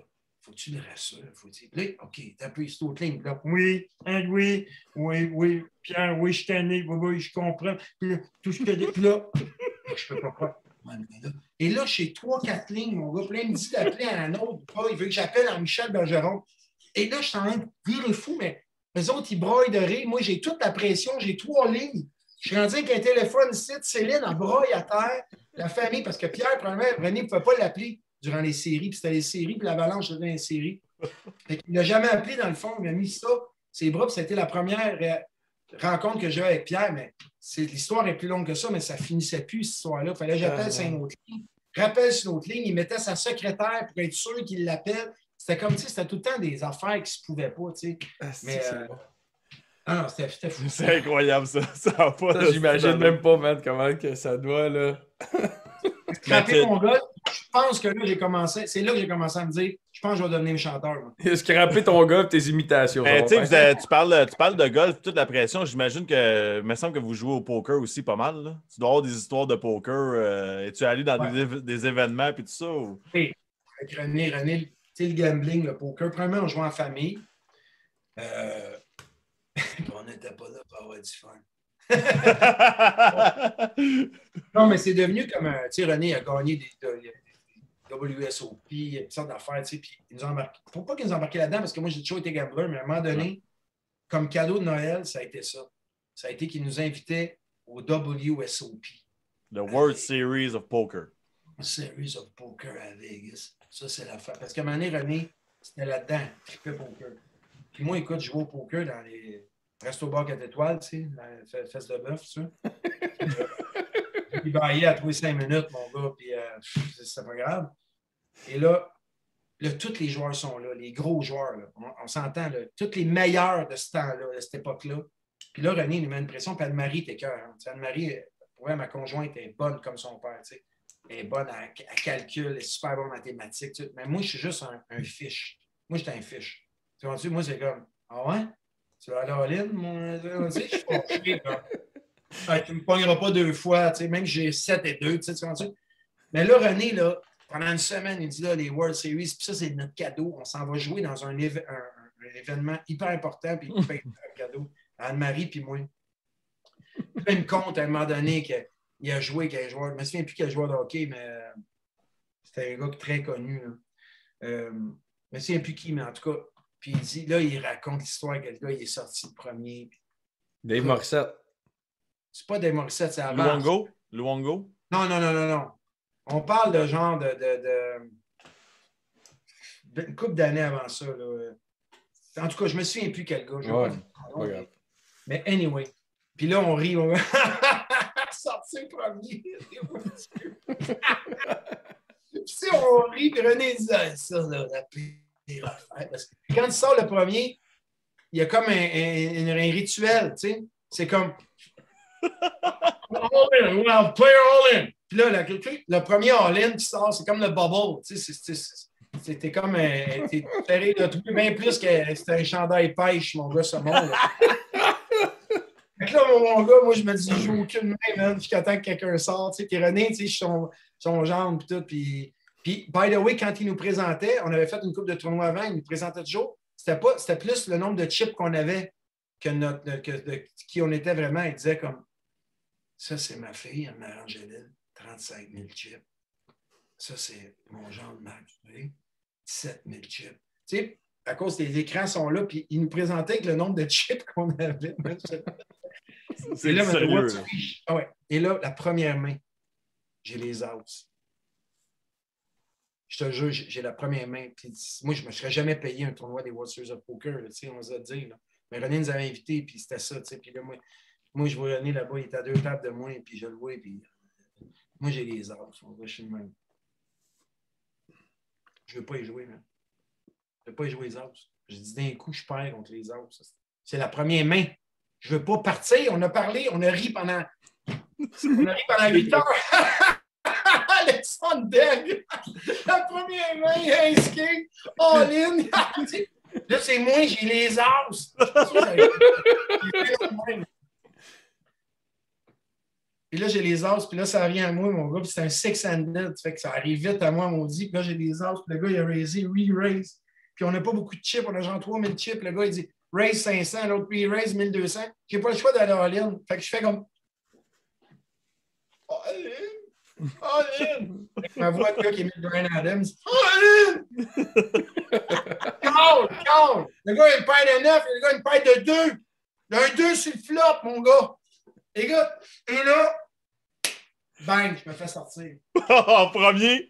faut-tu le rassurer? Faut-tu... Là, OK, t'as pris cette autre ligne. Là, oui, hein, oui, oui, oui, Pierre, oui, je suis tanné, oui, oui, je comprends. Puis là, tout ce que je dis, puis là, je peux pas croire. Et là, chez trois, quatre lignes, mon gars, puis là, il me dit d'appeler à un autre. Il veut que j'appelle à Michel Bergeron. Et là, je suis en train de virer fou, mais eux autres, ils broient de rire. Moi, j'ai toute la pression, j'ai trois lignes. Je suis rendu avec un téléphone ici, Céline en broye à terre, la famille, parce que Pierre, premièrement, René ne pouvait pas l'appeler durant les séries, puis c'était les séries, puis l'avalanche dans les séries. Il ne l'a jamais appelé, dans le fond, il m'a mis ça, ses bras, puis ça a été la première rencontre que j'ai eue avec Pierre, mais l'histoire est plus longue que ça, mais ça ne finissait plus, cette histoire-là. Il fallait que j'appelle sur une autre ligne. Rappelle sur une autre ligne, il mettait sa secrétaire pour être sûr qu'il l'appelle. C'était comme, tu sais, c'était tout le temps des affaires qui ne se pouvaient pas, tu sais. Ah, mais, euh... ah non, c'était fou. C'est incroyable, ça. Ça n'a pas ça, j'imagine même pas, man, comment que ça doit, là. Scraper mon golf, je pense que là, j'ai commencé, c'est là que j'ai commencé à me dire, je pense que je vais devenir chanteur. Scraper ton golf, tes imitations. Mais, tu sais, tu parles, tu parles de golf, toute la pression. J'imagine que, il me semble que vous jouez au poker aussi pas mal. Là. Tu dois avoir des histoires de poker. Euh, Es-tu allé dans ouais. des, des événements et tout ça? Ou... Oui, avec René, René, tu sais, le gambling, le poker. Premièrement, on jouait en famille. Euh... on n'était pas là pour avoir du fun. Non, mais c'est devenu comme un. Tu sais, René a gagné des, des, des W S O P, il y a toutes sortes d'affaires, tu sais, puis ils nous ont embarqué. Faut pas qu'ils nous ont embarqué là-dedans, parce que moi, j'ai toujours été gambler, mais à un moment donné, ouais. comme cadeau de Noël, ça a été ça. Ça a été qu'ils nous invitaient au W S O P. The World à... Series of Poker. Series of Poker à Vegas. Ça, c'est l'affaire. Parce qu'à un moment donné, René, c'était là-dedans, trippé poker. Puis moi, écoute, je jouais au poker dans les. Resto bar quatre étoiles, tu sais, la fesse de bœuf, tu sais. Puis baillé à tous les cinq minutes, mon gars, puis euh, c'est pas grave. Et là, là, tous les joueurs sont là, les gros joueurs, là. On, on s'entend, là, tous les meilleurs de ce temps-là, de cette époque-là. Puis là, René, il nous met une pression, puis Anne-Marie était cœur. Hein. Anne-Marie, ouais, ma conjointe est bonne comme son père, tu sais. Elle est bonne à, à calcul, elle est super bonne en mathématiques, tu sais. Mais moi, je suis juste un, un fiche. Moi, j'étais un fiche. Tu vois, moi, c'est comme, ah ouais? Tu vas aller à All-in, mon. Tu sais, je suis fâché, ouais, tu ne me pogneras pas deux fois, tu sais, même si j'ai sept et deux, tu sais, tu vois, tu sais. Mais là, René, là, pendant une semaine, il dit là, les World Series, puis ça, c'est notre cadeau. On s'en va jouer dans un, éve un, un événement hyper important, puis il fait un cadeau à Anne-Marie, puis moi. Puis il me compte à un moment donné qu'il a joué avec un joueur. Je ne me souviens plus quel joueur de hockey, mais euh, c'était un gars très connu. Là. Euh, je ne me souviens plus qui, mais en tout cas. Puis il dit, là, il raconte l'histoire que le gars, il est sorti le premier. Dave Morissette. C'est pas Dave Morissette, c'est avant. Luongo? Luongo? Non, non, non, non, non. On parle de genre de... de, de... une couple d'années avant ça. Là. En tout cas, je me souviens plus quel gars. Je ouais, pas mais... mais anyway. Puis là, on rit. On... sorti le premier. Puis si on rit, puis René disait, ça, là, la pire. Parce que quand il sort le premier, il y a comme un, un, un, un rituel, tu sais. C'est comme all in, well, play all in. Puis là, le, le premier all-in qui sort, c'est comme le bubble, tu sais. C'était comme un. T'es ferré de truc, bien plus que c'était un chandail pêche, mon gars, ce monde. Fait que là, mon gars, moi, je me dis, je joue aucune main, man, jusqu'à temps que quelqu'un sorte, tu sais. Puis René, tu sais, je suis son, son jambe, puis tout, puis. Puis, by the way, quand il nous présentait, on avait fait une coupe de tournoi avant, il nous présentait toujours, c'était pas, c'était plus le nombre de chips qu'on avait que, notre, que de qui on était vraiment. Il disait comme, ça, c'est ma fille, Marie-Angéline, trente-cinq mille chips. Ça, c'est mon genre de Max, dix-sept mille chips. Tu sais, à cause des écrans sont là, puis il nous présentait avec le nombre de chips qu'on avait. C'est là, sérieux, là. Ah ouais. Et là, la première main, j'ai les outs. Je te jure, j'ai la première main. Puis moi, je ne me serais jamais payé un tournoi des World Series of Poker, là, on va dire. Là. Mais René nous avait invités, puis c'était ça. Puis là, moi, moi, je vois René là-bas, il était à deux tables de moi, puis je le vois, puis moi, j'ai les as. On va chez le même. Je ne veux pas y jouer, man. Je ne veux pas y jouer les as. Je dis d'un coup, je perds contre les as. C'est la première main. Je ne veux pas partir. On a parlé, on a ri pendant. On a ri pendant huit heures. Alexandre Degg, la première main, un skate, all-in. Là, c'est moi, j'ai les as. Puis là, j'ai les as, puis là, ça revient à moi, mon gars, puis c'est un six-handed, ça fait que ça arrive vite à moi, maudit. Puis là, j'ai les as, puis le gars, il a raisé, re-raise. puis on n'a pas beaucoup de chips, on a genre trois mille chips. Le gars, il dit raise cinq cents, l'autre, puis il raise mille deux cents. J'ai pas le choix d'aller en ligne. Fait que je fais comme. All-in! All-in! Avec ma voix de gars qui est mis Brian Adams. All-in! Call! Call! Le gars, il a une paire de neuf, le gars, il a une paire de deux. Il y a un deux sur le flop, mon gars. Les gars, et là, bang, je me fais sortir. En premier.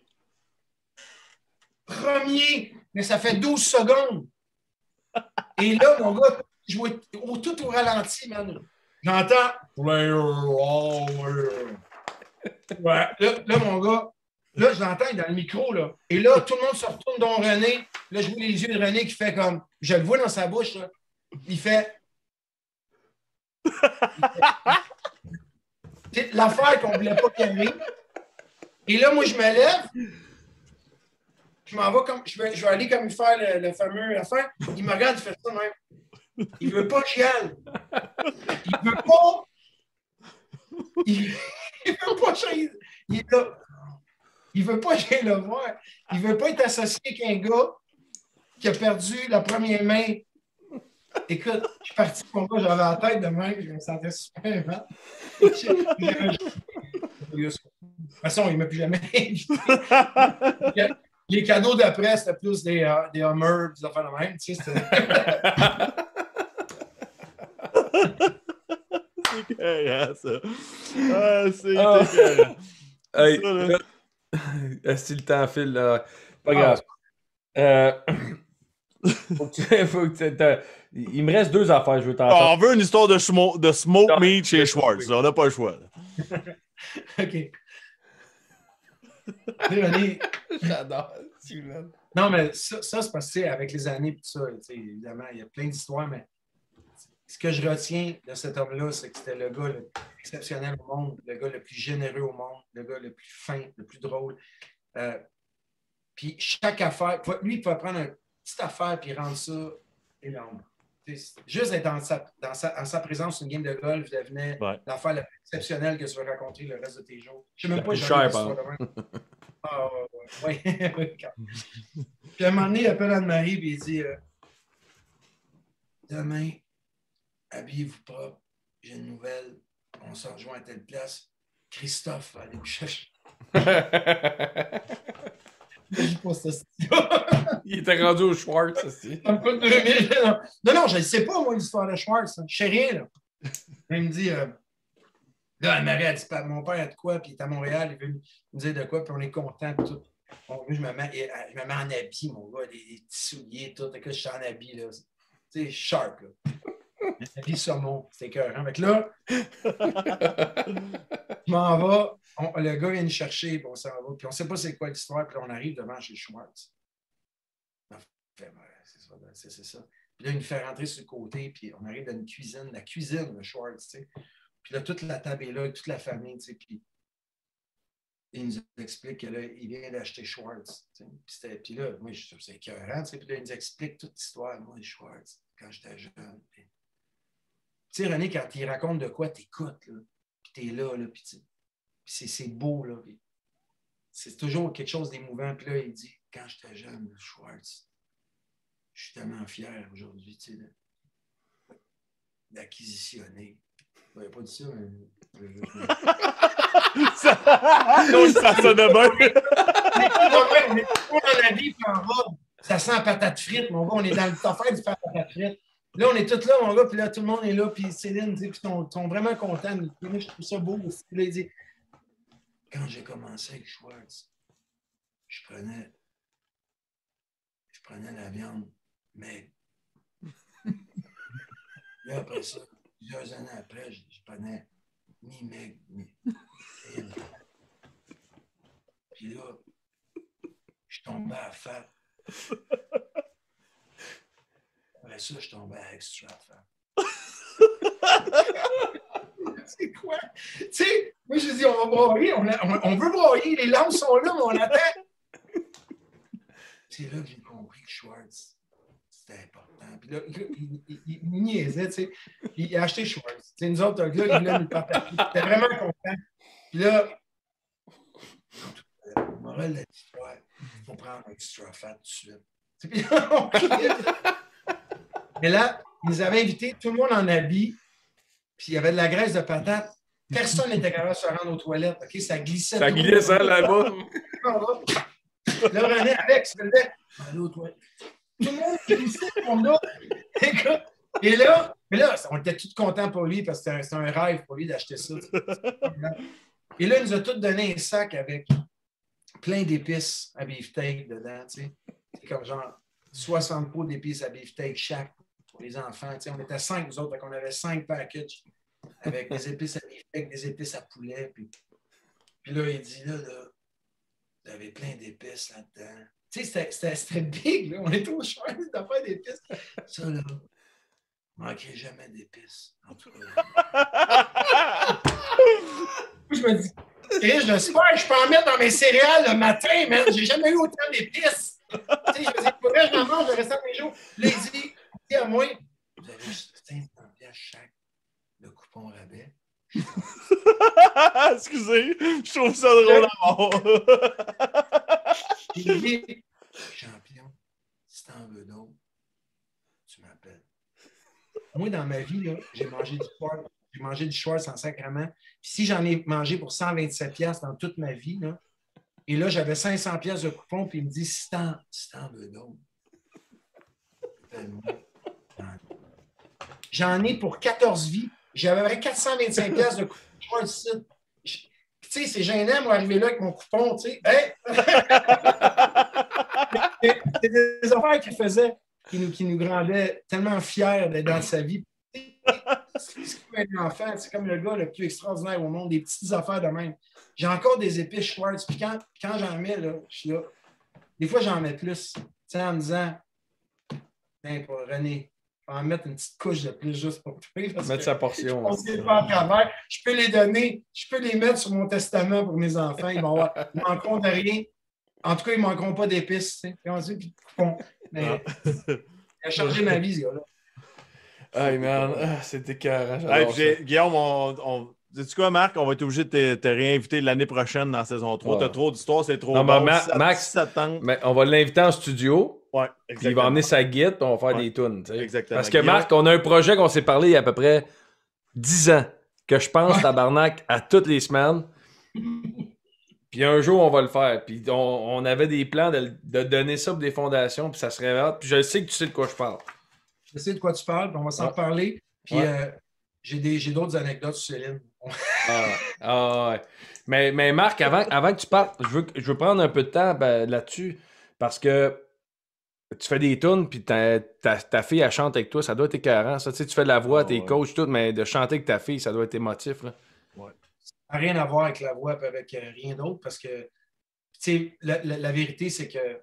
Premier, mais ça fait douze secondes. Et là, mon gars, je vois au, tout au ralenti, man. J'entends player over. Ouais, là, là, mon gars, là, je l'entends dans le micro, là. Et là, tout le monde se retourne dont René. Là, je vois les yeux de René qui fait comme. Je le vois dans sa bouche, là. Il fait. C'est l'affaire qu'on ne voulait pas qu'il arrive. Et là, moi, je me lève. Je m'en vais comme. Je vais, je vais aller comme faire le, le fameux affaire. Il me regarde, il fait ça même. Il veut pas que j'y aille. Il veut pas. Il, il veut pas que j'aille. Il est là. Il veut pas que j'aille le voir. Il veut pas être associé avec un gars qui a perdu la première main. Écoute, je suis parti pour moi, j'avais la tête de même, je me sentais super mal. De toute façon, il ne m'a plus jamais invité. Les cadeaux d'après, c'était plus des, uh, des Hummers, des affaires de même. Tu sais, c'est carré, ça. Ah, c'est oh. Carré. Hey, là, est-ce que le temps file, là? Pas grave. Ah. Euh... faut que, faut que il me reste deux affaires, je veux t'en oh, on veut une histoire de, smo de smoke non, meat chez Schwartz. Oui. On n'a pas le choix. OK. J'adore. Non, mais ça, ça c'est parce que avec les années, tout ça, évidemment, il y a plein d'histoires, mais ce que je retiens de cet homme-là, c'est que c'était le gars le plus exceptionnel au monde, le gars le plus généreux au monde, le gars le plus fin, le plus drôle. Euh, puis chaque affaire, lui, il pouvait prendre une petite affaire et rendre ça énorme. Juste être dans sa, dans sa, en sa présence sur une game de golf devenait ouais. l'affaire la plus exceptionnelle que tu vas raconter le reste de tes jours. Je ne sais même pas si cher, ah, oui. Puis à un moment donné, il appelle Anne-Marie et il dit euh, demain, habillez-vous propre, j'ai une nouvelle, on se rejoint à telle place. Christophe, allez vous chercher. Il était rendu au Schwartz aussi. Ça me coûte deux mille. Non, non, je ne sais pas, moi, l'histoire de Schwartz. Je ne sais rien. Là. Il me dit, euh, là, Anne-Marie a dit, mon père a de quoi, puis il est à Montréal, il veut me dire de quoi, puis on est content. Tout. Bon, je, me mets, je me mets en habit, mon gars, des, des petits souliers, tout. Et que je suis en habit, là. Tu sais, sharp, là. Habit saumon, c'est écœurant. Fait que là, je m'en vais. On, le gars vient nous chercher, puis on s'en va. Puis on ne sait pas c'est quoi l'histoire, puis là, on arrive devant chez Schwartz. C'est ça, c'est, c'est ça. Puis là, il nous fait rentrer sur le côté, puis on arrive dans une cuisine, la cuisine de Schwartz, tu sais. Puis là, toute la table est là, toute la famille, tu sais. Puis il nous explique qu'il vient d'acheter Schwartz. Tu sais. Puis, puis là, moi, je trouve c'est écœurant, tu sais. Puis là, il nous explique toute l'histoire, moi, Schwartz, quand j'étais jeune. Puis... Tu sais, René, quand il raconte de quoi, t'écoutes, là. Puis t'es là, là, puis tu... c'est, c'est beau, là. Puis c'est toujours quelque chose d'émouvant. Puis là, il dit, quand j'étais jeune, Schwartz, je suis tellement fier aujourd'hui, tu sais, d'acquisitionner. Il n'avait pas dit ça, mais... ça, ça sonne bien. On est toujours dans la vie, puis en robe. Ça sent la patate frite, mon gars. On est dans le affaire du faire patate frite. Là, on est tous là, mon gars, puis là, tout le monde est là, puis Céline, puis ils sont, sont vraiment contents. Moi, je trouve ça beau aussi. Puis là, il dit, quand j'ai commencé avec Schwartz, je prenais, je prenais la viande, mais là, après ça, plusieurs années après, je, je prenais ni Meg, ni elle. Puis là, je tombais à fat. Après ça, je tombais à extra fat. C'est quoi? Tu sais, moi, je dis, on va broyer, on, on, on veut broyer, les lampes sont là, mais on attend. C'est là que j'ai compris que Schwartz, c'était important. Puis là, il, il, il, il niaisait, tu sais. Il a acheté Schwartz. Tu sais, nous autres, là, il voulait nous partager. Il était vraiment content. Puis là, le moral de l'histoire, il faut prendre extra fat tout de suite. Puis là, on Mais là, ils nous avaient invités, tout le monde en habit, puis il y avait de la graisse de patate. Personne n'était capable de se rendre aux toilettes. OK? Ça glissait. Ça glisse, hein, là-bas. Là, René, Alex, je faisais, aller aux toilettes. Tout le monde glissait, mon gars. Écoute, et là, mais là, on était tous contents pour lui parce que c'était un, c'était un rêve pour lui d'acheter ça. Et là, il nous a tous donné un sac avec plein d'épices à beefsteak dedans, tu sais. C'est comme genre soixante pots d'épices à beefsteak chaque pour les enfants. Tu sais, on était cinq, nous autres, donc on avait cinq packages avec des épices à beefsteak, des épices à poulet. Puis, puis là, il dit, là, là, vous avez plein d'épices là-dedans. Tu sais, c'était, c'était, c'était big, là. On est trop cher d'affaires d'épices. Ça, là, ne manquez jamais d'épices. En tout cas. Je me dis, Chris, j'espère que je peux en mettre dans mes céréales le matin, man. J'ai jamais eu autant d'épices. Tu sais, je me dis, pour vrai, je m'en mange le restant de mes jours. Là, il dit, dis à moi, vous avez juste cinq cents piastres chaque le coupon rabais. Excusez, je trouve ça drôle à mort. Il dit, champion, si t'en veux d'autres, tu m'appelles. Moi, dans ma vie, là, j'ai mangé du Schwartz. J'ai mangé du Schwartz en sacrament. Puis si j'en ai mangé pour cent vingt-sept piastres dans toute ma vie, là, et là, j'avais cinq cents piastres de coupon, puis il me dit, si t'en, si t'en veux d'autres, j'en ai pour quatorze vies. J'avais quatre cent vingt-cinq piastres de coupon. Schwartz. Tu sais, c'est gênant, moi, arriver là avec mon coupon, tu sais. Hey! C'est des affaires qu'il faisait qui nous, qui nous rendaient tellement fiers d'être dans sa vie. C'est comme un enfant, c'est comme le gars le plus extraordinaire au monde, des petites affaires de même. J'ai encore des épices Schwartz, puis quand, quand j'en mets, là, je suis là. Des fois, j'en mets plus. Tu sais, en me disant, tiens, pour René, je vais en mettre une petite couche de plus juste pour toi. Mettre sa portion. On ne pas à travers. Je peux les donner, je peux les mettre sur mon testament pour mes enfants. Ils vont avoir, ils ne manqueront de rien. En tout cas, ils ne manqueront pas d'épices. Tu sais. Bon, mais, il a changé ma vie, ce gars-là. Hey man, ah, c'était carré. Hey, Guillaume, on, on... sais-tu quoi, Marc? On va être obligé de te, te réinviter l'année prochaine dans saison trois. Ouais. T'as trop d'histoires, c'est trop non, bon. Ma, ça, Max, ça mais on va l'inviter en studio. Ouais, exactement. Il va emmener sa guide et on va faire ouais. des tunes. Exactement. Parce que Guillaume... Marc, on a un projet qu'on s'est parlé il y a à peu près dix ans, que je pense, ouais. tabarnak, à toutes les semaines. Puis un jour, on va le faire. Puis on, on avait des plans de, de donner ça pour des fondations, puis ça serait hâte. Puis je sais que tu sais de quoi je parle. Je sais de quoi tu parles, puis on va s'en ouais. parler. Puis ouais. euh, j'ai, des, j'ai d'autres anecdotes sur Céline. ah, ah, ouais. mais, mais Marc, avant, avant que tu partes, je veux, je veux prendre un peu de temps ben, là-dessus, parce que tu fais des tunes, puis ta, ta, ta fille, elle chante avec toi, ça doit être écœurant. Ça. Tu sais, tu fais de la voix, oh, t'es ouais. coach, tout, mais de chanter avec ta fille, ça doit être émotif. Là. Ouais. Ça n'a rien à voir avec la voix, puis avec euh, rien d'autre, parce que, tu sais, la, la, la vérité, c'est que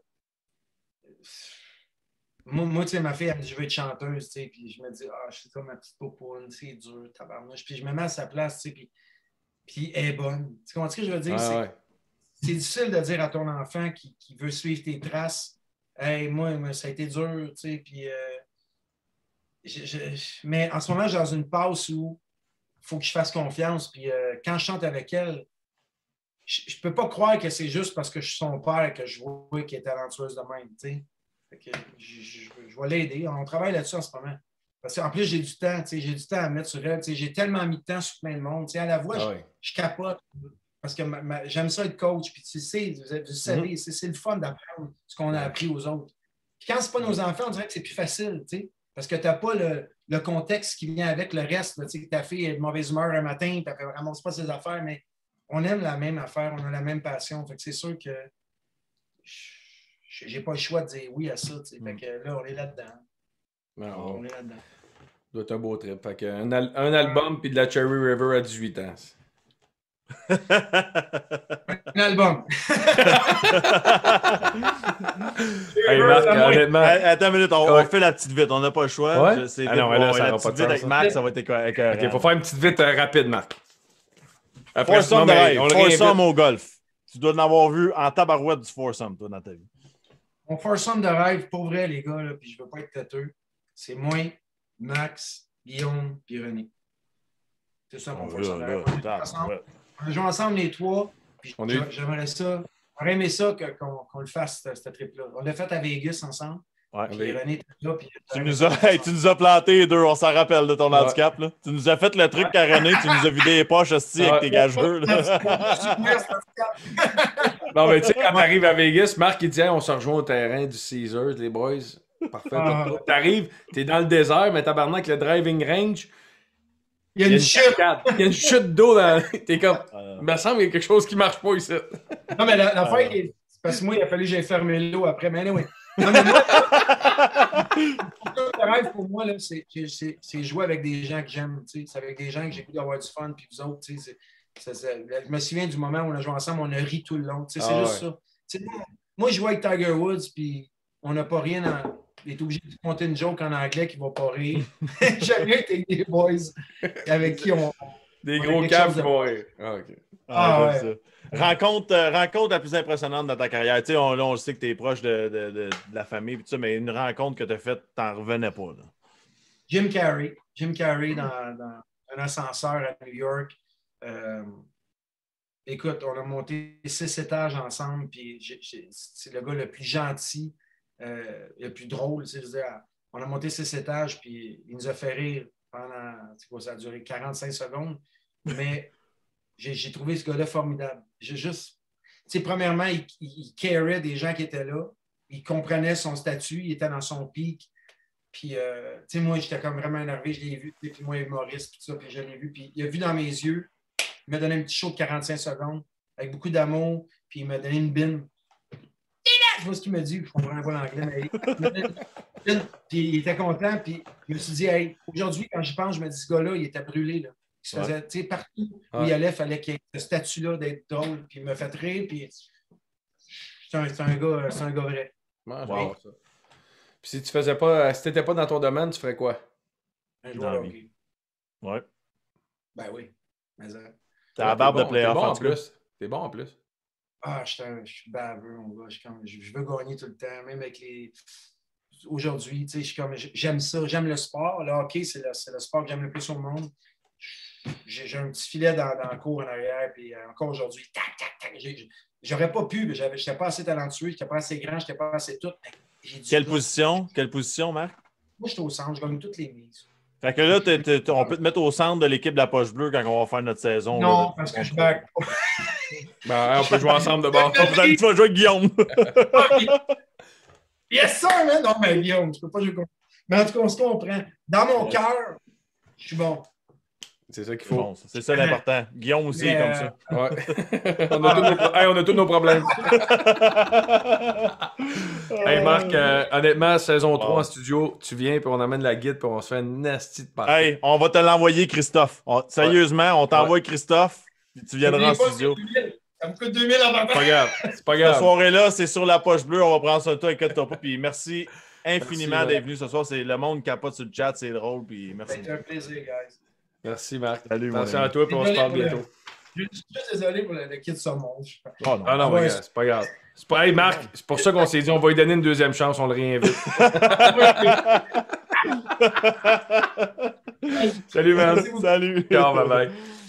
Moi, moi tu sais, ma fille, elle me dit, je veux être chanteuse, tu sais, puis je me dis, ah, je suis comme ma petite popoune, c'est dur, tabarnouche. Puis je me mets à sa place, tu sais, puis, puis elle est bonne. Tu comprends ce que je veux dire? Ah, c'est, ouais. c'est difficile de dire à ton enfant qui, qui veut suivre tes traces, hey, moi, moi ça a été dur, tu sais, puis. Euh, je, je, mais en ce moment, j'ai dans une passe où il faut que je fasse confiance, puis euh, quand je chante avec elle, je ne peux pas croire que c'est juste parce que je suis son père que je vois qu'elle est talentueuse de même, tu sais. Que je, je, je vais l'aider. On travaille là-dessus en ce moment. Parce qu'en plus, j'ai du temps. J'ai du temps à mettre sur elle. J'ai tellement mis de temps sur plein de monde. T'sais, à la voix, ah oui. je, je capote. Parce que ma, ma, j'aime ça être coach. Puis tu sais, vous, vous savez, mm-hmm. c'est, c'est le fun d'apprendre ce qu'on a appris aux autres. Puis quand ce n'est pas nos enfants, on dirait que c'est plus facile. T'sais, parce que tu n'as pas le, le contexte qui vient avec le reste. Là, que ta fille est de mauvaise humeur un matin, puis elle ne ramasse pas ses affaires. Mais on aime la même affaire. On a la même passion. Fait que c'est sûr que. Je, J'ai pas le choix de dire oui à ça. Mm. Fait que là, on est là-dedans. Non, on est là-dedans. Ça doit être un beau trip. Fait que un, al- un album puis de la Cherry River à dix-huit ans. un album. Hey Marc, honnêtement. Attends une minute, on, ouais. on fait la petite vite. On n'a pas le choix. Ouais? Je, c'est ah non, bon, là, ça la va petite pas vite avec ça. Marc, ça va être écœurant. OK, il faut faire une petite vite euh, rapide, Marc. Après, foursome de rêve. Foursome au golf. Tu dois en avoir vu en tabarouette du foursome, toi, dans ta vie. Mon foursome de rêve, pour vrai, les gars, là, puis je ne veux pas être têteux, c'est moi, Max, Guillaume, puis René. C'est ça mon oh, foursome de rêve. On, ensemble, on joue ensemble les trois, puis est... j'aimerais ça J'aurais aimé ça que- qu'on qu'on le fasse, ce, ce trip-là. On l'a fait à Vegas ensemble. Ouais. Puis René était là. Puis, Tu nous as, hey, tu nous as planté les deux, on s'en rappelle de ton Ouais. handicap. Là. Tu nous as fait le truc qu'à René, tu nous as vidé les poches hostie, avec Ouais. tes gageux. Là. Non, mais tu sais, quand t'arrives à Vegas, Marc, il dit hey, on se rejoint au terrain du Caesars, les boys. Parfait. Ah. T'arrives, t'es dans le désert, mais tabarnak, le driving range, Il y a une chute. cascade. Il y a une chute d'eau dans. T'es comme. Euh, Il me semble qu'il y a quelque chose qui marche pas ici. Non, mais la, la Ah. fois, il est- c'est parce que moi, il a fallu que j'aie fermé l'eau après. Mais anyway. Non, mais moi, le rêve pour moi, là, c'est, c'est, c'est jouer avec des gens que j'aime. tu sais. C'est avec des gens que j'ai goût d'avoir du fun. Puis vous autres, tu sais, c'est, c'est, c'est- je me souviens du moment où on a joué ensemble, on a ri tout le long. tu sais, C'est Ah juste ouais. ça. Tu sais, moi, moi, je joue avec Tiger Woods, puis on n'a pas rien à. Il est obligé de compter une joke en anglais qui ne va pas rire. J'aime mieux être avec des boys avec qui on. Des On a gros quelque câbles chose qui de- vont rire. Ah, ok. Ah, Ah, j'aime ça. Rencontre, euh, rencontre la plus impressionnante dans ta carrière. Tu sais, on, là, on sait que tu es proche de, de, de, de la famille, pis tout ça, mais une rencontre que tu as faite, tu n'en revenais pas. Là. Jim Carrey. Jim Carrey dans, dans un ascenseur à New York. Euh, écoute, on a monté six étages ensemble, puis j'ai- j'ai- c'est le gars le plus gentil, euh, le plus drôle. tu sais, je veux dire, on a monté six étages, puis il nous a fait rire pendant, c'est quoi, ça a duré quarante-cinq secondes. Mais j'ai j'ai trouvé ce gars-là formidable. J'ai juste, tu sais, premièrement, il, il, il carait des gens qui étaient là. Il comprenait son statut, il était dans son pic. Puis, euh, tu sais, moi, j'étais comme vraiment énervé, je l'ai vu, puis moi, humoriste, puis tout ça, puis je l'ai vu. Puis, il a vu dans mes yeux, il m'a donné un petit show de quarante-cinq secondes, avec beaucoup d'amour, puis il m'a donné une bine. Je vois ce qu'il m'a dit, je comprends pas l'anglais, mais il m'a donné une bine, puis il était content, puis je me suis dit, hey, aujourd'hui, quand j'y pense, je me dis, ce gars-là, il était brûlé, là. Il se faisait, tu sais, partout où Ouais. il allait, il fallait qu'il y ait ce statut-là d'être drôle, puis il m'a fait rire, puis c'est un, c'est un gars, c'est un gars vrai. Ouais, Wow. j'adore ça. Puis si tu faisais pas, si t'étais pas dans ton domaine, tu ferais quoi? Un Dans joueur la de vie. hockey. Ouais. Ben oui. Mais, euh, T'as la Ouais, barbe t'es de bon, playoff, T'es bon en en tout cas. plus. T'es bon en plus. Ah, je suis un- je suis baveux, mon gars. Je, suis comme- je- je veux gagner tout le temps, même avec les. Aujourd'hui, tu sais, je suis comme. J'aime ça, j'aime le sport. Le hockey, c'est le, c'est le sport que j'aime le plus au monde. J'ai j'ai un petit filet dans, dans le cours en arrière, puis euh, encore aujourd'hui, tac, tac, tac. J'ai- J'aurais pas pu, mais j'avais- j'étais pas assez talentueux, j'étais pas assez grand, j'étais pas assez tout. mais j'ai du Quelle gars. position? Quelle position, Marc? Moi, j'étais au centre, je gagne toutes les mises. Fait que là, t'es- t'es- on peut te mettre au centre de l'équipe de la Poche Bleue quand on va faire notre saison. Non, là. parce que je back. Ben, on peut jouer ensemble de bord. Tu vas tu vas jouer avec Guillaume. Yes, sir, man! Non, mais Guillaume, tu peux pas jouer contre. Mais en tout cas, on se comprend. Dans mon cœur, je suis bon. C'est ça qu'il C'est faut. bon, ça. C'est ça l'important. Guillaume aussi est Mais, comme ça. Ouais. on, a tous nos... pro- hey, on a tous nos problèmes. Hey Marc, euh, honnêtement, saison trois Wow. en studio, tu viens puis on amène la guide puis on se fait une nasty de party. Hey, on va te l'envoyer, Christophe. On- sérieusement, on t'envoie Christophe. Puis tu viendras en N'oubliez pas, studio. c'est deux mille. Ça me coûte deux mille en C'est partant. pas grave. C'est pas Cette grave. soirée-là, c'est sur la Poche Bleue. On va prendre ça de toi, inquiète-toi pas. Puis merci infiniment Merci, d'être venu ce soir. C'est le monde qui capote sur le chat, c'est drôle. Puis merci. C'était un plaisir, guys. Merci Marc. Salut, mon Attention ami. à toi puis on se Désolé parle pour le- bientôt. Je suis juste désolé pour le, le kit Saumon. Je- Oh, non. Ah non, Ouais, mais gars, c'est pas grave. C'est pas... Hey Marc, c'est pour ça qu'on s'est dit on va lui donner une deuxième chance, on le réinvite. Salut man. Salut. Ciao, bye bye.